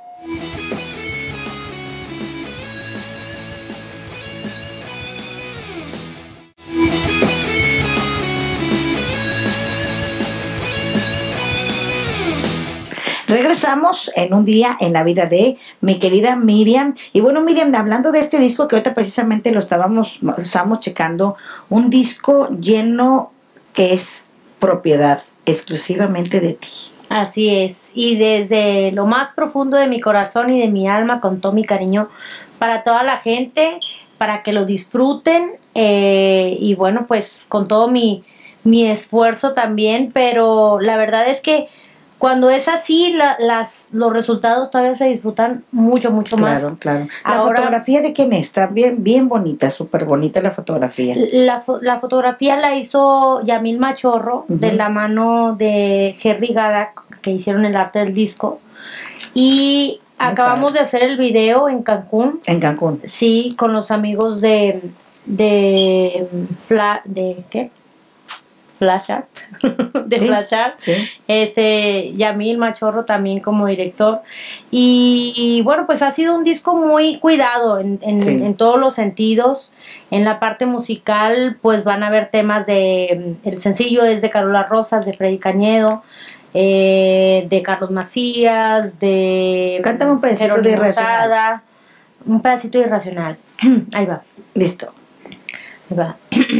Regresamos en un día en la vida de mi querida Miriam. Y bueno, Miriam, hablando de este disco que ahorita precisamente lo estábamos, lo estábamos checando, un disco lleno que es propiedad exclusivamente de ti. Así es, y desde lo más profundo de mi corazón y de mi alma, con todo mi cariño para toda la gente, para que lo disfruten, eh, y bueno, pues con todo mi, mi esfuerzo también, pero la verdad es que cuando es así, la, las, los resultados todavía se disfrutan mucho, mucho más. Claro, claro. La Ahora- fotografía de quién es, está bien, bien bonita, súper bonita la fotografía. La, fo- la fotografía la hizo Yamil Machorro, Ujú. de la mano de Jerry Gada, que hicieron el arte del disco. Y Muy acabamos padre. de hacer el video en Cancún, En Cancún. sí, con los amigos de de Fla, de ¿qué? Flash Art, de Sí. Flash Art. Sí. Este, Yamil Machorro también como director. Y, y, bueno, pues ha sido un disco muy cuidado en, en, Sí. en todos los sentidos. En la parte musical, pues van a haber temas de. El sencillo es de Carola Rosas, de Freddy Cañedo, eh, de Carlos Macías, de. Cántame un pedacito de Jerónimo Irracional. Sada, un pedacito de Irracional. Ahí va. Listo. Ahí va.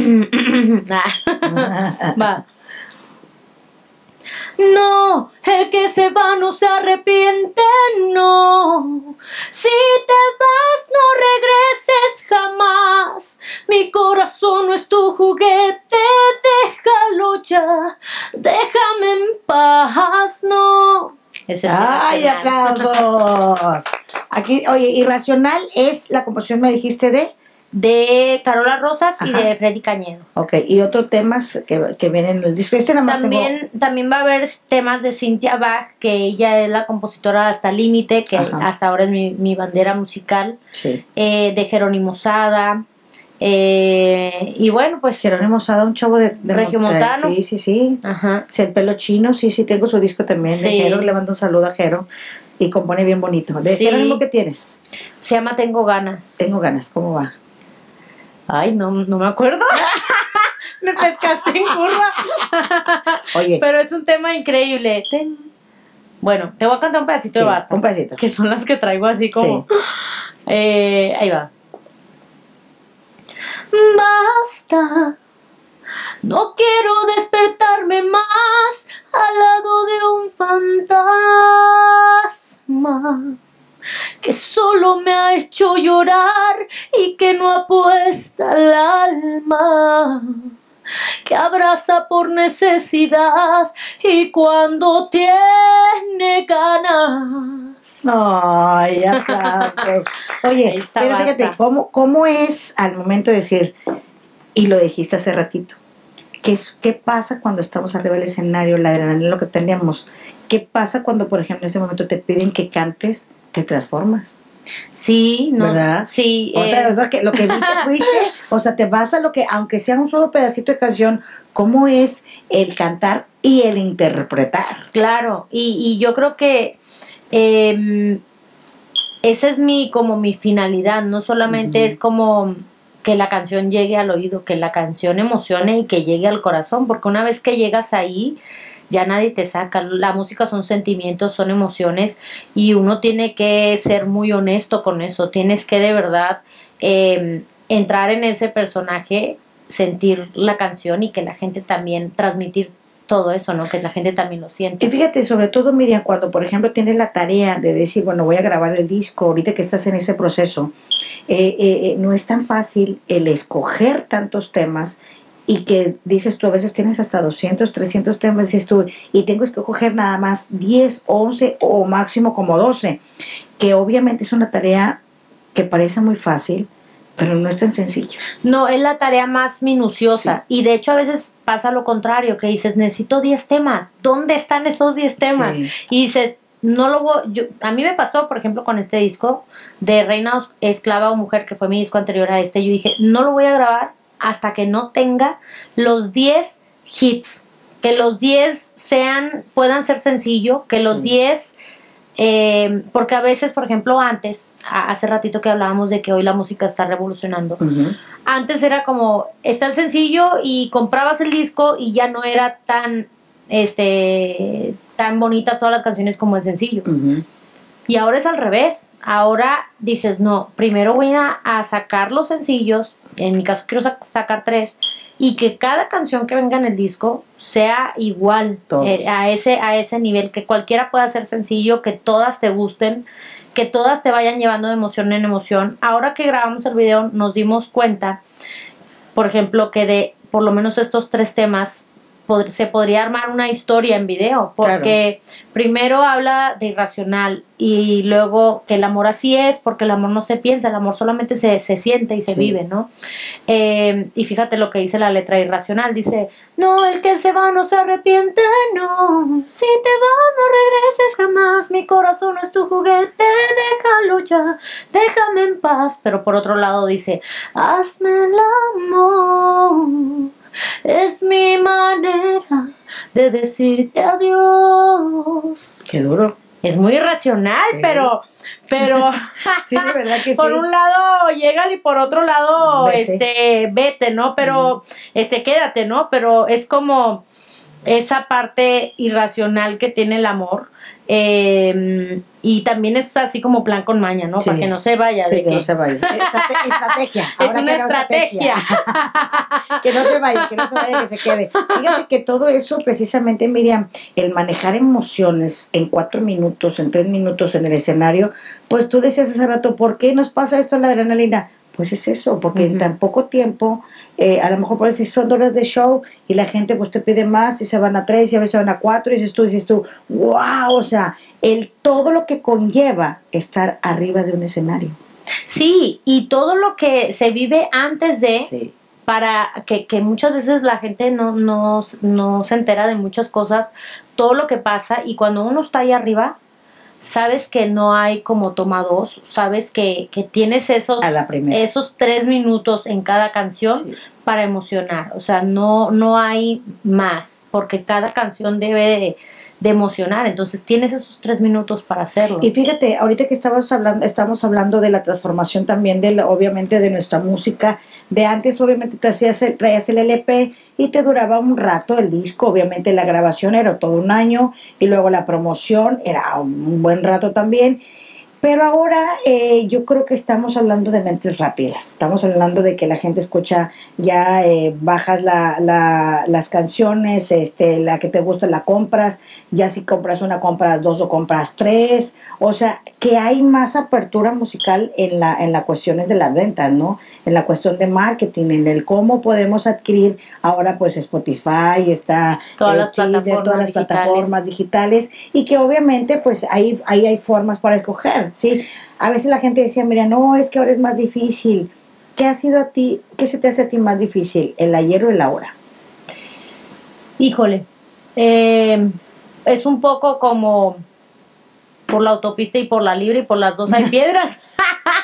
Ah, va. No, el que se va no se arrepiente, no. Si te vas no regreses jamás. Mi corazón no es tu juguete, déjalo ya. Déjame en paz, no. Ese es ¡Ay, Irracional. aplausos! Aquí, oye, Irracional es la composición, me dijiste, de... De Carola Rosas y Ajá. de Freddy Cañedo. Ok, y otros temas que, que vienen en el disco. Este nada más También, también va a haber temas de Cynthia Bach, que ella es la compositora de Hasta Límite, que Ajá. hasta ahora es mi, mi bandera musical, tengo... Sí. eh, de Jerónimo Sada, eh, y bueno, pues... Jerónimo Sada, un chavo de... de Regiomontano. Sí, sí, sí. Ajá. Sí, el pelo chino, sí, sí, tengo su disco también de Sí. Jero. Le mando un saludo a Jero. Y compone bien bonito. ¿De Sí. Jerónimo qué tienes? Se llama Tengo Ganas. Tengo ganas, ¿cómo va? Ay, no, no me acuerdo. Me pescaste en curva. Oye, Pero es un tema increíble. Ten- Bueno, te voy a cantar un pedacito sí, de Basta. un pedacito. Que son las que traigo así como... Sí. Eh, ahí va. basta. No quiero despertarme más al lado de un fantasma que solo me ha hecho llorar y que no apuesta al alma, que abraza por necesidad y cuando tiene ganas. Ay, aplausos. Oye, Esta pero fíjate, basta. ¿cómo, ¿cómo es al momento de decir, y lo dijiste hace ratito, ¿qué, es, qué pasa cuando estamos arriba del escenario, la adrenalina, lo que tenemos? ¿Qué pasa cuando, por ejemplo, en ese momento te piden que cantes, te transformas? Sí, no, ¿Verdad? sí. Otra eh, verdad que lo que viste fuiste, o sea, te vas a lo que, aunque sea un solo pedacito de canción, ¿cómo es el cantar y el interpretar? Claro, y, y yo creo que eh, esa es mi, como mi finalidad, no solamente Ujú. es como que la canción llegue al oído, que la canción emocione y que llegue al corazón, porque una vez que llegas ahí, ya nadie te saca. La música son sentimientos, son emociones y uno tiene que ser muy honesto con eso. Tienes que de verdad eh, entrar en ese personaje, sentir la canción y que la gente también transmitir todo eso, ¿no? Que la gente también lo siente. Y fíjate, sobre todo, Miriam, cuando por ejemplo tienes la tarea de decir, bueno, voy a grabar el disco, ahorita que estás en ese proceso, eh, eh, no es tan fácil el escoger tantos temas y que dices tú, a veces tienes hasta doscientos, trescientos temas, dices tú, y tengo que escoger nada más diez, once o máximo como doce, que obviamente es una tarea que parece muy fácil, pero no es tan sencillo. No, es la tarea más minuciosa. Sí. Y de hecho a veces pasa lo contrario, que dices, necesito diez temas. ¿Dónde están esos diez temas? Sí. Y dices, no lo voy... Yo, a mí me pasó, por ejemplo, con este disco de Reina Esclava o Mujer, que fue mi disco anterior a este. Yo dije, no lo voy a grabar hasta que no tenga los diez hits. Que los diez sean, puedan ser sencillo, que los sí. diez... Eh, porque a veces, por ejemplo, antes, hace ratito que hablábamos de que hoy la música está revolucionando, uh-huh. Antes era como, está el sencillo y comprabas el disco y ya no era tan, este, tan bonitas todas las canciones como el sencillo. Uh-huh. Y ahora es al revés. Ahora dices, no, primero voy a, a sacar los sencillos, en mi caso quiero sac- sacar tres, y que cada canción que venga en el disco sea igual eh, a ese a ese nivel, que cualquiera pueda ser sencillo, que todas te gusten, que todas te vayan llevando de emoción en emoción. Ahora que grabamos el video nos dimos cuenta, por ejemplo, que de por lo menos estos tres temas pod- se podría armar una historia en video, porque claro. Primero habla de irracional y luego que el amor así es, porque el amor no se piensa, el amor solamente se, se siente y se sí. vive, ¿no? Eh, y fíjate lo que dice la letra irracional, dice, no, el que se va no se arrepiente, no, si te vas no regreses jamás, mi corazón no es tu juguete, déjalo ya, déjame en paz. Pero por otro lado dice, hazme el amor, es mi manera de decirte adiós. Qué duro. Es muy irracional, sí. pero, pero sí, de verdad que por sí. un lado llegan y por otro lado, vete. este, vete, ¿no? Pero, uh-huh. este, quédate, ¿no? Pero es como esa parte irracional que tiene el amor. Eh, y también es así como plan con maña, ¿no? Sí. Para que no se vaya. Sí, de que que... no se vaya. Estrate- estrategia. Es Ahora una que estrategia. estrategia. Que no se vaya, que no se vaya, que se quede. Fíjate que todo eso, precisamente, Miriam, el manejar emociones en cuatro minutos, en tres minutos en el escenario, pues tú decías hace rato, ¿por qué nos pasa esto en la adrenalina? Pues es eso, porque uh-huh. en tan poco tiempo, eh, a lo mejor por decir son horas de show y la gente pues te pide más y se van a tres y a veces se van a cuatro y dices tú, dices tú, wow, o sea, el, todo lo que conlleva estar arriba de un escenario. Sí, y todo lo que se vive antes de, sí. para que, que muchas veces la gente no, no, no se entera de muchas cosas, todo lo que pasa, y cuando uno está ahí arriba, sabes que no hay como toma dos, sabes que, que tienes esos, esos tres minutos en cada canción sí. para emocionar, o sea, no, no hay más, porque cada canción debe de, de emocionar, entonces tienes esos tres minutos para hacerlo. Y fíjate, ahorita que estabas hablando, estamos hablando de la transformación también, de la, obviamente de nuestra música, de antes obviamente te hacías el, traías el L P y te duraba un rato el disco, obviamente la grabación era todo un año y luego la promoción era un buen rato también, Pero ahora eh, yo creo que estamos hablando de mentes rápidas. Estamos hablando de que la gente escucha, ya eh, bajas la, la, las canciones, este, la que te gusta la compras, ya si compras una compras dos o compras tres. O sea, que hay más apertura musical en la en las cuestiones de las ventas, ¿no? En la cuestión de marketing, en el cómo podemos adquirir ahora pues Spotify, está todas, eh, las, Chile, plataformas todas las digitales. plataformas digitales, y que obviamente pues ahí, ahí hay formas para escoger, ¿sí? A veces la gente decía, mira, no, es que ahora es más difícil. ¿Qué ha sido a ti, qué se te hace a ti más difícil, el ayer o el ahora? Híjole, eh, es un poco como por la autopista y por la libre, y por las dos hay piedras.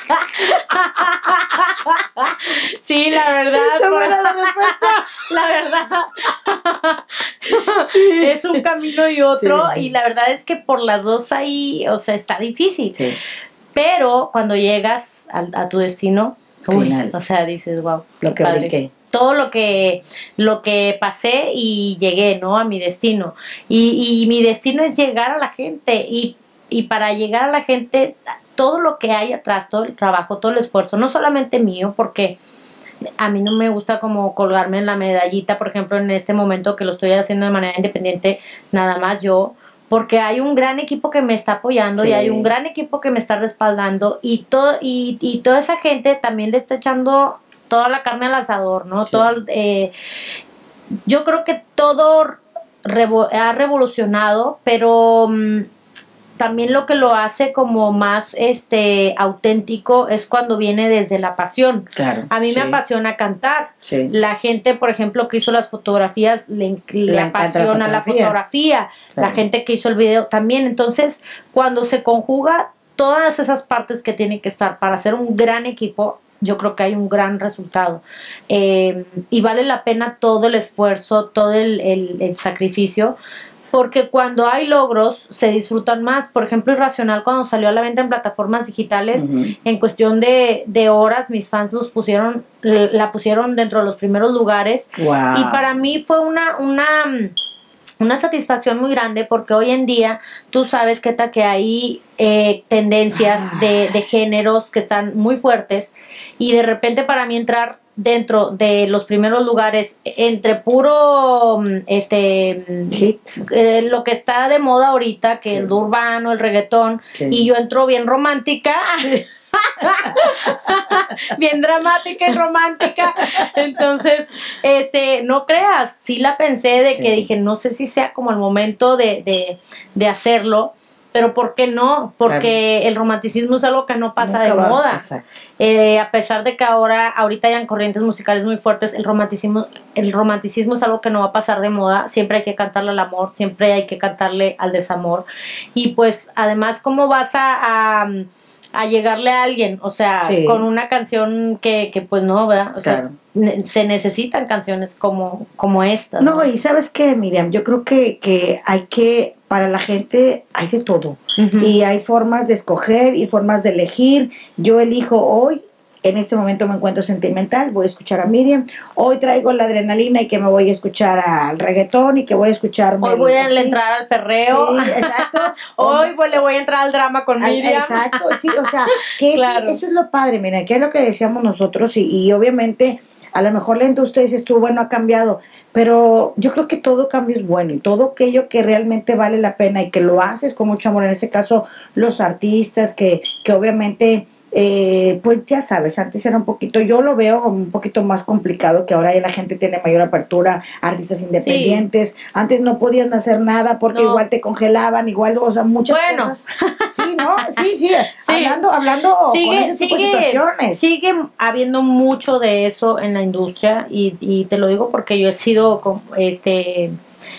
Sí, la verdad. Esta buena la respuesta. La verdad. Sí. Es un camino y otro, sí. Y la verdad es que por las dos hay, o sea, está difícil. Sí. Pero cuando llegas a, a tu destino, uy, o sea, dices, wow, lo que brinqué. Todo lo que lo que pasé y llegué, ¿no? A mi destino. Y, y mi destino es llegar a la gente. Y, y para llegar a la gente, todo lo que hay atrás, todo el trabajo, todo el esfuerzo, no solamente mío, porque a mí no me gusta como colgarme en la medallita, por ejemplo, en este momento que lo estoy haciendo de manera independiente, nada más yo, porque hay un gran equipo que me está apoyando, sí. Y hay un gran equipo que me está respaldando, y todo y, y toda esa gente también le está echando toda la carne al asador, ¿no? Sí. Todo, eh, yo creo que todo revo- ha revolucionado, pero um, también lo que lo hace como más este auténtico es cuando viene desde la pasión. Claro, a mí sí. me apasiona cantar. Sí. La gente, por ejemplo, que hizo las fotografías, le, le, le apasiona la fotografía. La fotografía. Claro. La gente que hizo el video también. Entonces, cuando se conjuga todas esas partes que tienen que estar para hacer un gran equipo, yo creo que hay un gran resultado. Eh, y vale la pena todo el esfuerzo, todo el, el, el sacrificio, porque cuando hay logros se disfrutan más. Por ejemplo, Irracional, cuando salió a la venta en plataformas digitales, uh-huh. En cuestión de, de horas, mis fans los pusieron, la pusieron dentro de los primeros lugares. Wow. Y para mí fue una, una, una satisfacción muy grande, porque hoy en día tú sabes que, que hay eh, tendencias ah. de, de géneros que están muy fuertes, y de repente para mí entrar dentro de los primeros lugares entre puro este eh, lo que está de moda ahorita, que sí. El urbano, el reggaetón, sí. Y yo entro bien romántica. Sí. Bien dramática y romántica. Entonces, este, no creas, sí la pensé, de sí. Que dije, no sé si sea como el momento de, de, de hacerlo. Pero ¿por qué no? Porque claro. El romanticismo es algo que no pasa Nunca de va, moda. Eh, a pesar de que ahora, ahorita hayan corrientes musicales muy fuertes, el romanticismo, el romanticismo es algo que no va a pasar de moda. Siempre hay que cantarle al amor, siempre hay que cantarle al desamor. Y pues, además, ¿cómo vas a, a, a llegarle a alguien? O sea, sí. Con una canción que, que pues no, ¿verdad? O claro. sea, se necesitan canciones como, como esta, ¿no? No, y ¿sabes qué, Miriam? Yo creo que, que hay que, para la gente hay de todo. Uh-huh. Y hay formas de escoger y formas de elegir. Yo elijo hoy, en este momento me encuentro sentimental, voy a escuchar a Miriam. Hoy traigo la adrenalina y que me voy a escuchar al reggaetón y que voy a escuchar... Hoy voy a ¿sí? entrar al perreo. Sí, exacto. Hoy le voy a entrar al drama con Miriam. Exacto, sí, o sea, que claro. eso, eso es lo padre, mira, que es lo que decíamos nosotros, y, y obviamente... A lo mejor la industria dices tú, bueno, ha cambiado, pero yo creo que todo cambio es bueno, y todo aquello que realmente vale la pena y que lo haces con mucho amor, en este caso los artistas que, que obviamente, eh, pues ya sabes, antes era un poquito, yo lo veo un poquito más complicado, que ahora ya la gente tiene mayor apertura, artistas independientes, sí. Antes no podían hacer nada porque no. Igual te congelaban, igual, o sea, muchas bueno. cosas. Sí, ¿no? Sí, sí, sí. hablando, hablando sigue, con ese tipo sigue, de situaciones. Sigue habiendo mucho de eso en la industria, y, y te lo digo porque yo he sido, este,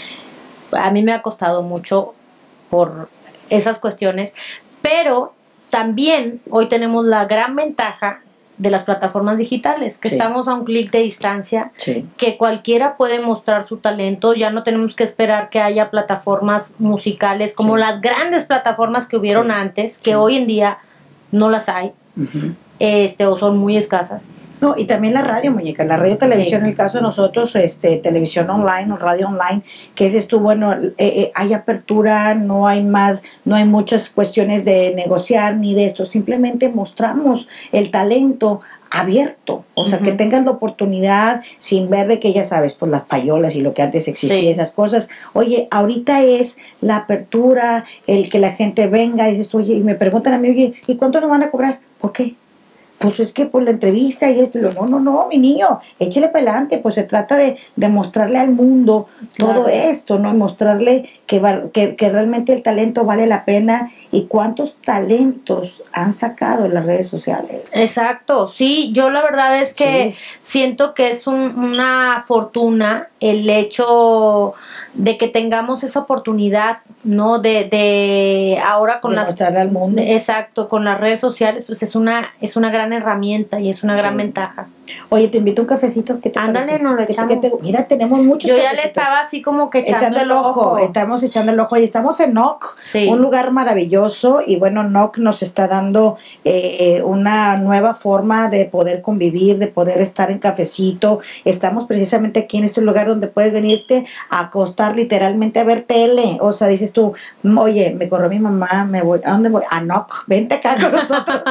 a mí me ha costado mucho por esas cuestiones, pero también hoy tenemos la gran ventaja de las plataformas digitales, que sí. Estamos a un clic de distancia, sí. Que cualquiera puede mostrar su talento. Ya no tenemos que esperar que haya plataformas musicales como sí. Las grandes plataformas que hubieron sí. Antes, que sí. Hoy en día no las hay, uh-huh. este, o son muy escasas. No, y también la radio, muñeca, la radio televisión, sí. En el caso de nosotros, este, televisión online o radio online, que es esto, bueno, eh, eh, hay apertura, no hay más, no hay muchas cuestiones de negociar ni de esto, simplemente mostramos el talento abierto, o sea, uh-huh. que tengas la oportunidad sin ver de que ya sabes, pues las payolas y lo que antes existía, sí. esas cosas. Oye, ahorita es la apertura, el que la gente venga y dices, oye, y me preguntan a mí, oye, ¿y cuánto nos van a cobrar? ¿Por qué? Pues es que por la entrevista y esto, no, no, no, mi niño, échale para adelante, pues se trata de, de mostrarle al mundo todo claro. esto, ¿no? Mostrarle que, va, que, que realmente el talento vale la pena y cuántos talentos han sacado en las redes sociales. Exacto, sí, yo la verdad es que sí. siento que es un, una fortuna el hecho de que tengamos esa oportunidad, ¿no? De, de ahora con de las mostrarle al mundo. Exacto, con las redes sociales, pues es una es una gran herramienta y es una gran sí. ventaja. Oye, te invito a un cafecito. ¿Qué te Ándale, nos lo echamos. ¿Qué te, mira, tenemos muchos Yo cafecitos. Ya le estaba así como que echando, echando el ojo. ojo. Estamos echando el ojo y estamos en N O C, sí. un lugar maravilloso. Y bueno, N O C nos está dando eh, una nueva forma de poder convivir, de poder estar en cafecito. Estamos precisamente aquí en este lugar donde puedes venirte a acostar literalmente a ver tele. O sea, dices tú, oye, me corrió mi mamá, me voy, ¿a dónde voy? A N O C, vente acá con nosotros.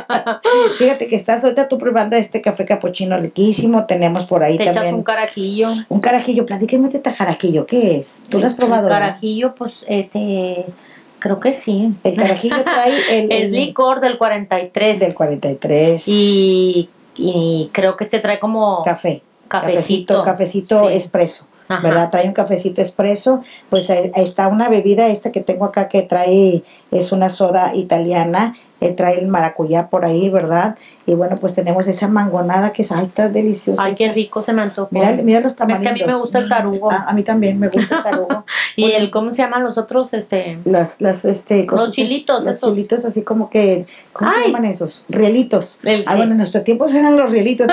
Fíjate que estás ahorita tú probando este café capuchino riquísimo, tenemos por ahí te también. Te echas un carajillo. Un carajillo, platíqueme de carajillo, ¿qué es? ¿Tú lo has probado? El carajillo, pues, este, creo que sí. El carajillo trae el... es el, licor del cuarenta y tres. Del cuarenta y tres. Y, y creo que este trae como... Café. Cafecito. Cafecito, cafecito sí. expreso. Ajá. ¿Verdad? Trae un cafecito expreso, pues ahí está una bebida esta que tengo acá que trae, es una soda italiana, eh, trae el maracuyá por ahí, ¿verdad? Y bueno, pues tenemos esa mangonada que es, ay, está deliciosa. Ay, qué rico se me antojó. Mira, mira los tamarindos. Es que a mí me gusta el tarugo. A, a mí también me gusta el tarugo. Y bueno, el, ¿cómo se llaman los otros? Este, las, las, este, los chilitos, Los esos. chilitos así como que, ¿cómo ay. se llaman esos? Rielitos. El, ah, sí. bueno, en nuestro tiempo eran los rielitos.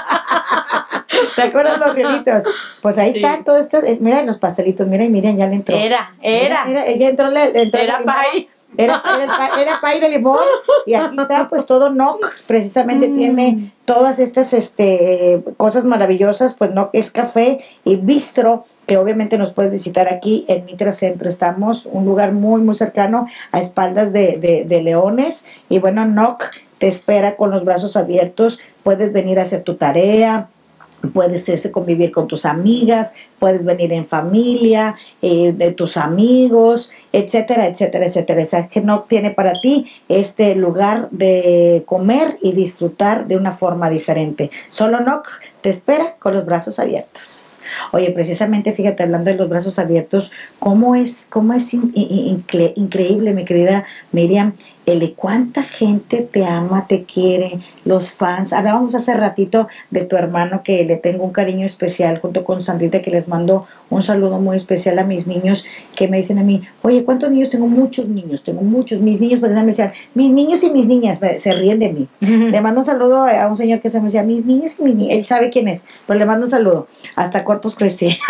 ¿Te acuerdas los rielitos? Pues ahí sí. están todos estos, es, mira los pastelitos, mira y miren, ya le entró. Era, era. Mira, mira ella entró, le, entró era pay. Era, era, era pay de limón y aquí está pues todo N O C, precisamente mm. tiene todas estas este, cosas maravillosas, pues N O C es café y bistro, que obviamente nos puedes visitar aquí en Mitra Centro. Estamos un lugar muy muy cercano a espaldas de, de, de Leones y bueno, N O C te espera con los brazos abiertos, puedes venir a hacer tu tarea, puedes ese, convivir con tus amigas, puedes venir en familia, eh, de tus amigos, etcétera, etcétera, etcétera. O sea, que N O C tiene para ti este lugar de comer y disfrutar de una forma diferente. Solo N O C te espera con los brazos abiertos. Oye, precisamente, fíjate, hablando de los brazos abiertos, cómo es, cómo es in, in, in, increíble, mi querida Miriam, el de cuánta gente te ama, te quiere, los fans. Hablábamos hace ratito de tu hermano, que le tengo un cariño especial, junto con Sandrita, que les mando un saludo muy especial a mis niños, que me dicen a mí, oye, ¿cuántos niños? Tengo muchos niños, tengo muchos, mis niños, porque se me decían, mis niños y mis niñas, se ríen de mí. Uh-huh. Le mando un saludo a un señor que se me decía, mis niños y mis niñas, él sabe quién es, pero le mando un saludo, hasta Corpus Christi.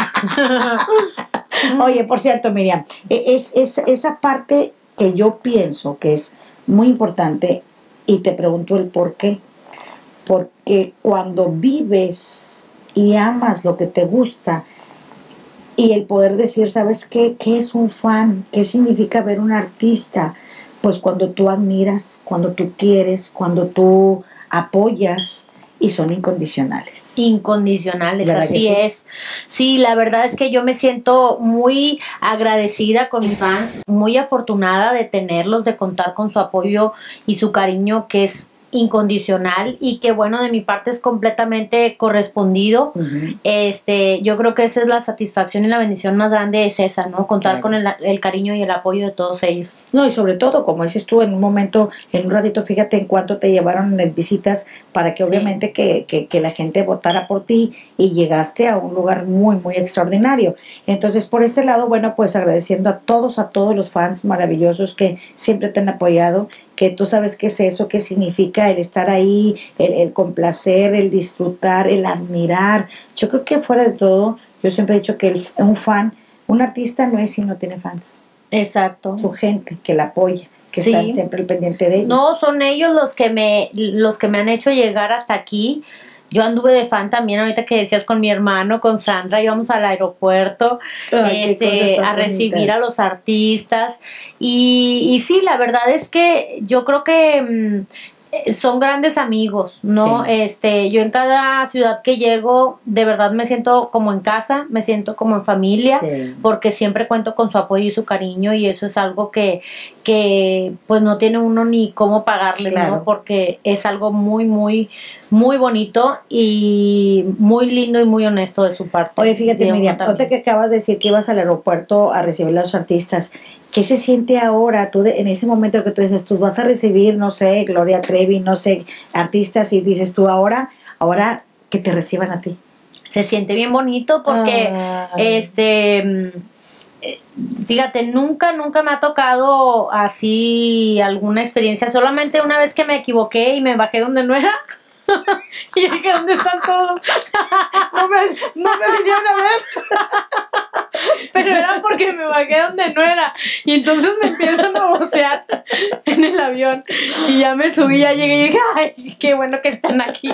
Oye, por cierto, Miriam, es, es esa parte que yo pienso que es muy importante, y te pregunto el por qué. Porque cuando vives y amas lo que te gusta, y el poder decir, ¿sabes qué? ¿Qué es un fan? ¿Qué significa ver un artista? Pues cuando tú admiras, cuando tú quieres, cuando tú apoyas, y son incondicionales. Incondicionales, así sí? es. Sí, la verdad es que yo me siento muy agradecida con mis fans, muy afortunada de tenerlos, de contar con su apoyo y su cariño, que es incondicional, y que bueno, de mi parte es completamente correspondido. Uh-huh. Este, yo creo que esa es la satisfacción y la bendición más grande, es esa, ¿no? Contar claro. con el, el cariño y el apoyo de todos ellos. No, y sobre todo, como dices tú, en un momento, en un ratito, fíjate en cuánto te llevaron en visitas para que sí. obviamente que, que, que la gente votara por ti, y llegaste a un lugar muy, muy extraordinario. Entonces, por ese lado, bueno, pues agradeciendo a todos, a todos los fans maravillosos que siempre te han apoyado, que tú sabes qué es eso, qué significa el estar ahí, el, el complacer, el disfrutar, el admirar. Yo creo que fuera de todo, yo siempre he dicho que el, un fan, un artista no es si no tiene fans. Exacto. Su gente que la apoya, que sí. están siempre al pendiente de ellos. No, son ellos los que me, los que me han hecho llegar hasta aquí. yo anduve de fan también, ahorita que decías, con mi hermano, con Sandra, íbamos al aeropuerto Ay, este, a recibir bonitas. A los artistas. Y, y sí, la verdad es que yo creo que mmm, son grandes amigos, ¿no? Sí. Este, yo en cada ciudad que llego, de verdad me siento como en casa, me siento como en familia, sí. porque siempre cuento con su apoyo y su cariño, y eso es algo que, que pues no tiene uno ni cómo pagarle, claro. ¿no? Porque es algo muy, muy, muy bonito y muy lindo y muy honesto de su parte. Oye, fíjate, Miriam, ahorita que acabas de decir que ibas al aeropuerto a recibir a los artistas, ¿qué se siente ahora? Tú de, en ese momento que tú dices, tú vas a recibir, no sé, Gloria Trevi, no sé, artistas, y dices tú ahora, ahora que te reciban a ti. Se siente bien bonito porque, ah. este, fíjate, nunca, nunca me ha tocado así alguna experiencia, solamente una vez que me equivoqué y me bajé donde no era. Y dije, ¿dónde están todos? No me, no me vinieron a ver. Pero era porque me bajé donde no era. Y entonces me empiezan a vocear en el avión. Y ya me subí, ya llegué y dije, ay, qué bueno que están aquí.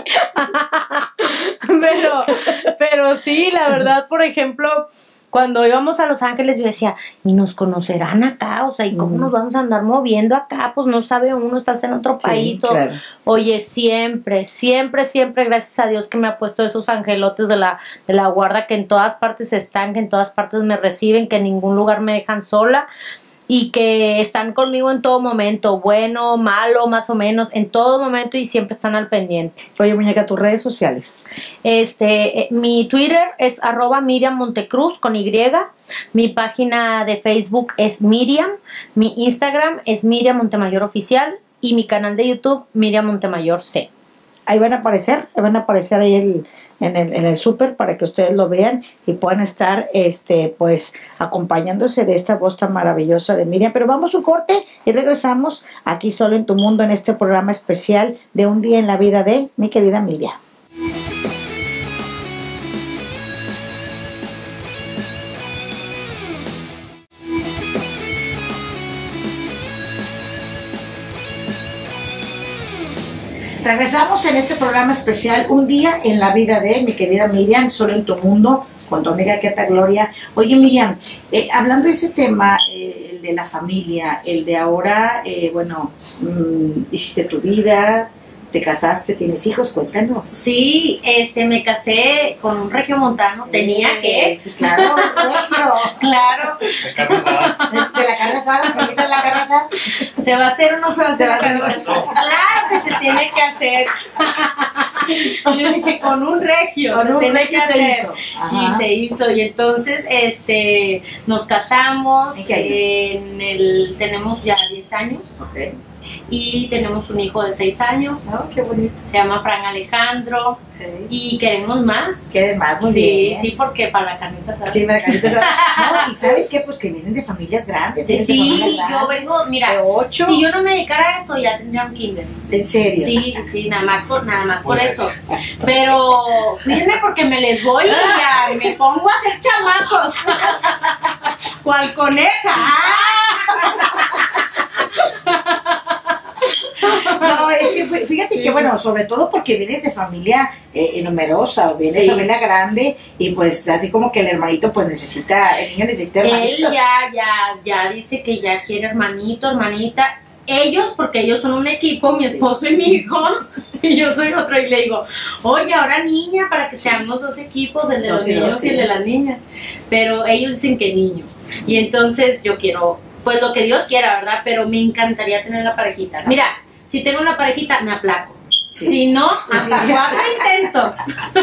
Pero, pero sí, la verdad, por ejemplo, cuando íbamos a Los Ángeles, yo decía, ¿y nos conocerán acá? O sea, ¿y cómo mm. nos vamos a andar moviendo acá? Pues no sabe uno, estás en otro país. Sí, claro. Oye, siempre, siempre, siempre, gracias a Dios que me ha puesto esos angelotes de la, de la guarda, que en todas partes están, que en todas partes me reciben, que en ningún lugar me dejan sola. Y que están conmigo en todo momento, bueno, malo, más o menos, en todo momento, y siempre están al pendiente. Oye, muñeca, tus redes sociales. Este, eh, mi Twitter es arroba Miriam Montecruz con Y, mi página de Facebook es Miriam, mi Instagram es Miriam Montemayor Oficial y mi canal de YouTube Miriam Montemayor C. Ahí van a aparecer, ahí van a aparecer ahí el, en el, en el súper para que ustedes lo vean y puedan estar este pues acompañándose de esta voz tan maravillosa de Miriam. Pero vamos a un corte y regresamos aquí solo en Tu Mundo, en este programa especial de Un Día en la Vida de mi querida Miriam. Regresamos en este programa especial, Un Día en la Vida de mi querida Miriam, solo en Tu Mundo, con tu amiga Queta Gloria. Oye, Miriam, eh, hablando de ese tema, eh, el de la familia, el de ahora, eh, bueno, mmm, hiciste tu vida, te casaste, tienes hijos, cuéntanos. Sí, este, me casé con un regiomontano, tenía que. Sí, claro, regio. Claro. De carne asada. De, de la carne asada, ¿me invitan la carne asada? ¿Se va a hacer o no se va a hacer? Se va a hacer. Claro que se tiene que hacer. Yo dije, con un regio, con se un tiene regio que se hacer. hizo. Y se hizo, y entonces, este, nos casamos, en el, tenemos ya diez años. Okay. Y tenemos un hijo de seis años. Oh, qué bonito. Se llama Fran Alejandro. Okay. Y queremos más. Quieren más, muy sí, bien. Sí, sí, porque para la carnita asada. Sí, para la carnita asada. No, y ¿sabes qué? Pues que vienen de familias grandes. Sí, de familias grandes, yo vengo, mira, de ocho. Si yo no me dedicara a esto, ya tendría un kinder. ¿En serio? Sí, sí, nada más por, nada más por eso. Pero cuídenme porque me les voy y ya me pongo a hacer chamacos. ¿Cuál coneja? No, es que fíjate sí. que bueno, sobre todo porque vienes de familia eh, numerosa, o vienes sí. de familia grande, y pues así como que el hermanito pues necesita, el niño necesita hermanitos. Él ya, ya, ya dice que ya quiere hermanito, hermanita. Ellos, porque ellos son un equipo, mi esposo y mi hijo, y yo soy otro, y le digo, oye, ahora niña, para que seamos dos equipos, el de los sí, niños sí. y el de las niñas. Pero ellos dicen que niño. Y entonces yo quiero, pues lo que Dios quiera, ¿verdad? Pero me encantaría tener la parejita. Mira, si tengo una parejita, me aplaco. Sí. Si no, hasta sí, sí, cuatro sí. intentos.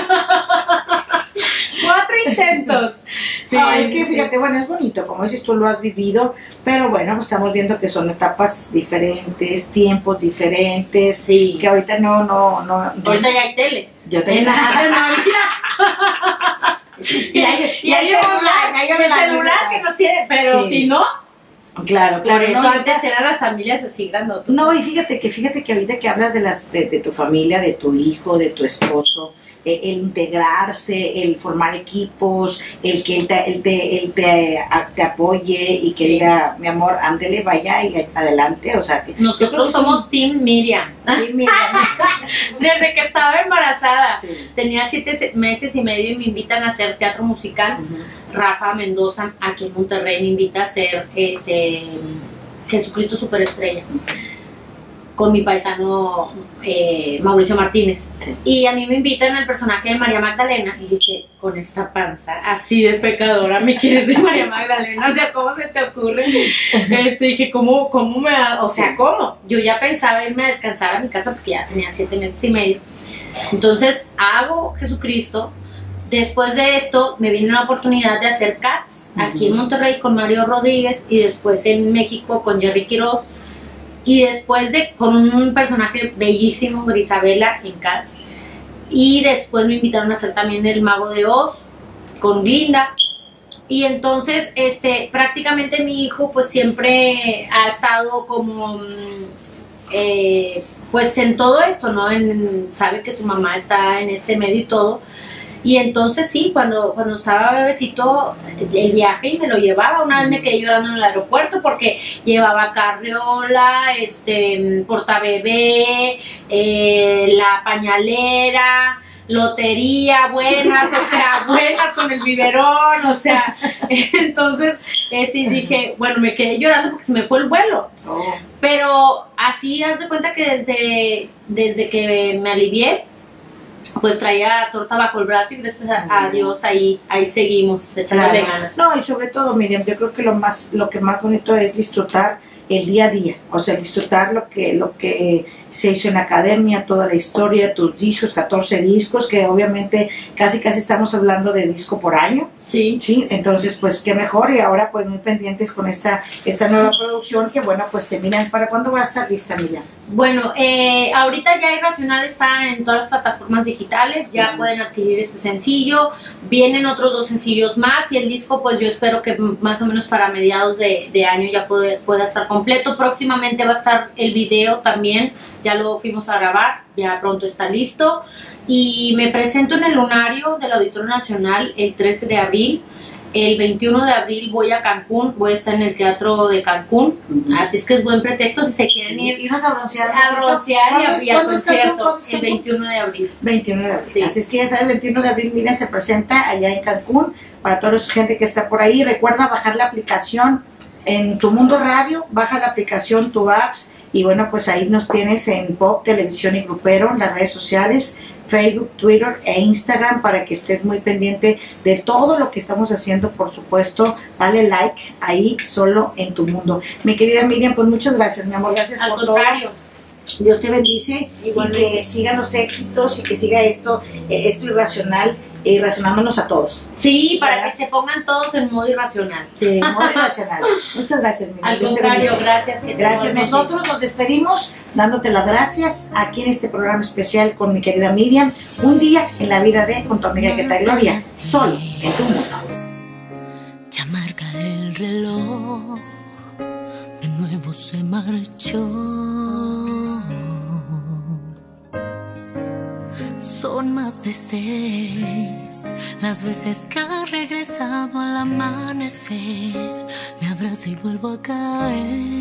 Cuatro intentos. Sí, no, es que fíjate, bueno, es bonito, como dices, tú lo has vivido, pero bueno, estamos viendo que son etapas diferentes, tiempos diferentes, sí. que ahorita no, no, no. Ahorita ya hay tele. Yo tengo nada. Y hay, y hay el celular, hay el celular que nos tiene, pero sí. si no. Claro, claro. Por eso no, antes eran las familias así grandotas. No, y fíjate que fíjate que ahorita que hablas de las de, de tu familia, de tu hijo, de tu esposo, eh, el integrarse, el formar equipos, el que él te, él te, él te, a, te apoye y que sí. diga, mi amor, ándele, vaya y adelante. O sea, que nosotros somos un... Team Miriam. Team Miriam. Desde que estaba embarazada, sí. tenía siete meses y medio y me invitan a hacer teatro musical. Uh-huh. Rafa Mendoza, aquí en Monterrey, me invita a hacer este Jesucristo Superestrella con mi paisano eh, Mauricio Martínez. Sí. Y a mí me invitan al personaje de María Magdalena y dije, con esta panza así de pecadora, ¿me quieres de María Magdalena? O sea, ¿cómo se te ocurre? Este, dije, ¿cómo, cómo me va? O sea, ¿cómo? Yo ya pensaba irme a descansar a mi casa porque ya tenía siete meses y medio. Entonces, hago Jesucristo. Después de esto, me viene la oportunidad de hacer Cats, uh-huh. aquí en Monterrey con Mario Rodríguez, y después en México con Jerry Quiroz. Y después de con un personaje bellísimo, Grisabela, en Cats. Y después me invitaron a hacer también El Mago de Oz con Glinda. Y entonces, este, prácticamente mi hijo pues siempre ha estado como, eh, pues en todo esto, ¿no? En, sabe que su mamá está en este medio y todo. Y entonces sí, cuando, cuando estaba bebecito, el viaje y me lo llevaba. Una vez me quedé llorando en el aeropuerto porque llevaba carriola, este, portabebé, eh, la pañalera, lotería, buenas, o sea, buenas con el biberón, o sea, entonces este, dije, bueno, me quedé llorando porque se me fue el vuelo. Oh. Pero así, haz de cuenta que desde, desde que me alivié, pues traía torta bajo el brazo y gracias a, a Dios ahí ahí seguimos echándole claro. ganas. No, y sobre todo, Miriam, yo creo que lo más lo que más bonito es disfrutar el día a día, o sea, disfrutar lo que lo que se hizo en academia, toda la historia, tus discos, catorce discos, que obviamente casi casi estamos hablando de disco por año. Sí. Sí, entonces pues qué mejor, y ahora pues muy pendientes con esta esta nueva producción, que bueno, pues que Miriam, ¿para cuándo va a estar lista, Miriam? Bueno, eh, ahorita ya Irracional está en todas las plataformas digitales, ya sí. pueden adquirir este sencillo, vienen otros dos sencillos más y el disco pues yo espero que más o menos para mediados de, de año ya puede, pueda estar completo. Próximamente va a estar el video también, ya lo fuimos a grabar, ya pronto está listo. Y me presento en el Lunario del Auditorio Nacional el trece de abril. El veintiuno de abril voy a Cancún, voy a estar en el Teatro de Cancún, uh-huh. así es que es buen pretexto si se quieren ir, sí, irnos a broncear, a broncear y, y al concierto, Cancún, el veintiuno de abril. veintiuno de abril, sí. Así es que ya sabes, el veintiuno de abril, Miriam se presenta allá en Cancún, para toda la gente que está por ahí. Recuerda bajar la aplicación en Tu Mundo Radio, baja la aplicación, tu apps, y bueno, pues ahí nos tienes en Pop, Televisión y Grupero, en las redes sociales, Facebook, Twitter e Instagram, para que estés muy pendiente de todo lo que estamos haciendo. Por supuesto, dale like ahí, solo en Tu Mundo. Mi querida Miriam, pues muchas gracias, mi amor, gracias Al por contrario. todo. Dios te bendice, igualmente. Y que sigan los éxitos y que siga esto, eh, esto irracional, e irracionándonos a todos. Sí, para ¿verdad? Que se pongan todos en modo irracional. Sí, modo irracional. Muchas gracias, Miriam. Al Dios contrario, gracias. Gracias. Nosotros nos despedimos dándote las gracias aquí en este programa especial con mi querida Miriam. Un día en la vida de con tu amiga Queta Gloria, solo en Tu Mundo. Ya marca el reloj, de nuevo se marchó. Son más de seis las veces que ha regresado al amanecer. Me abrazo y vuelvo a caer.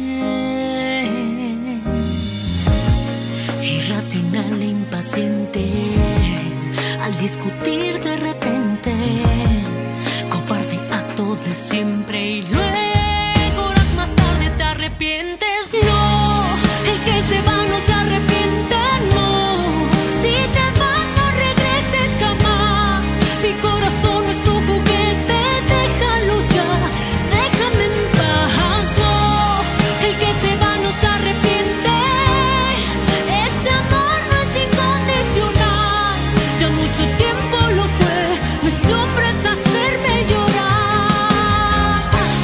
Irracional e impaciente, al discutir de repente, cobarde acto de siempre, y luego horas más tarde te arrepientes. No, el que se va no se arrepiente, no. Si te vas no regreses jamás. Mi corazón es tu juguete, déjalo ya, déjame en paz. No, el que se va no se arrepiente. Este amor no es incondicional, ya mucho tiempo lo fue. Nuestro hombre es hacerme llorar.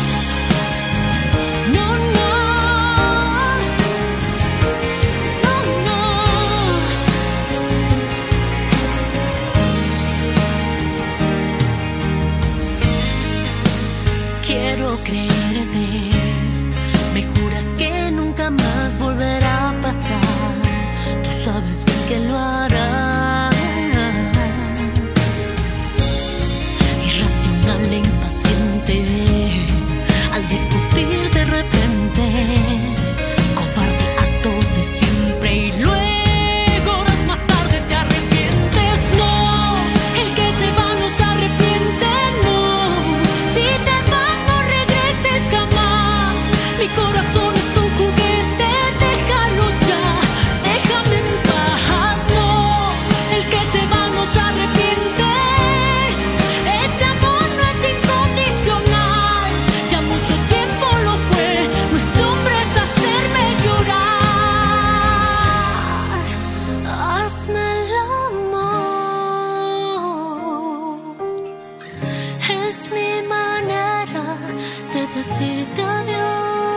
No, no, no, no. Quiero creerte, me juras que nunca más volverá a pasar. Tú sabes bien que lo harás. decirte adiós.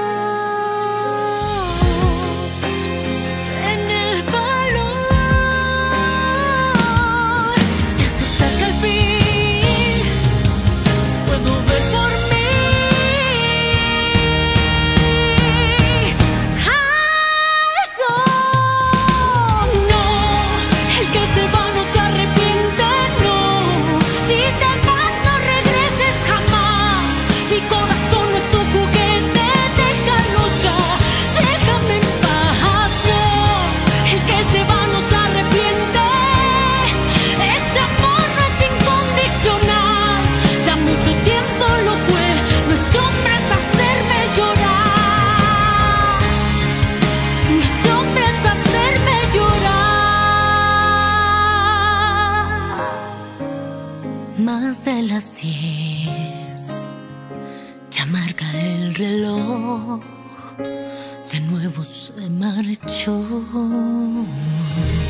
Tener valor de aceptar que al fin puedo ver por mí. Algo. No, el que se va no se arrepiente, no. Si te vas no regreses jamás. Mi corazón no es tu juguete, déjalo ya, déjame en paz. No, el que se va no se arrepiente. Este amor no es incondicional, ya mucho tiempo lo fue. No es hombre es hacerme llorar, no es hombre es hacerme llorar. Más de las diez, ya marca el reloj, de nuevo se marchó.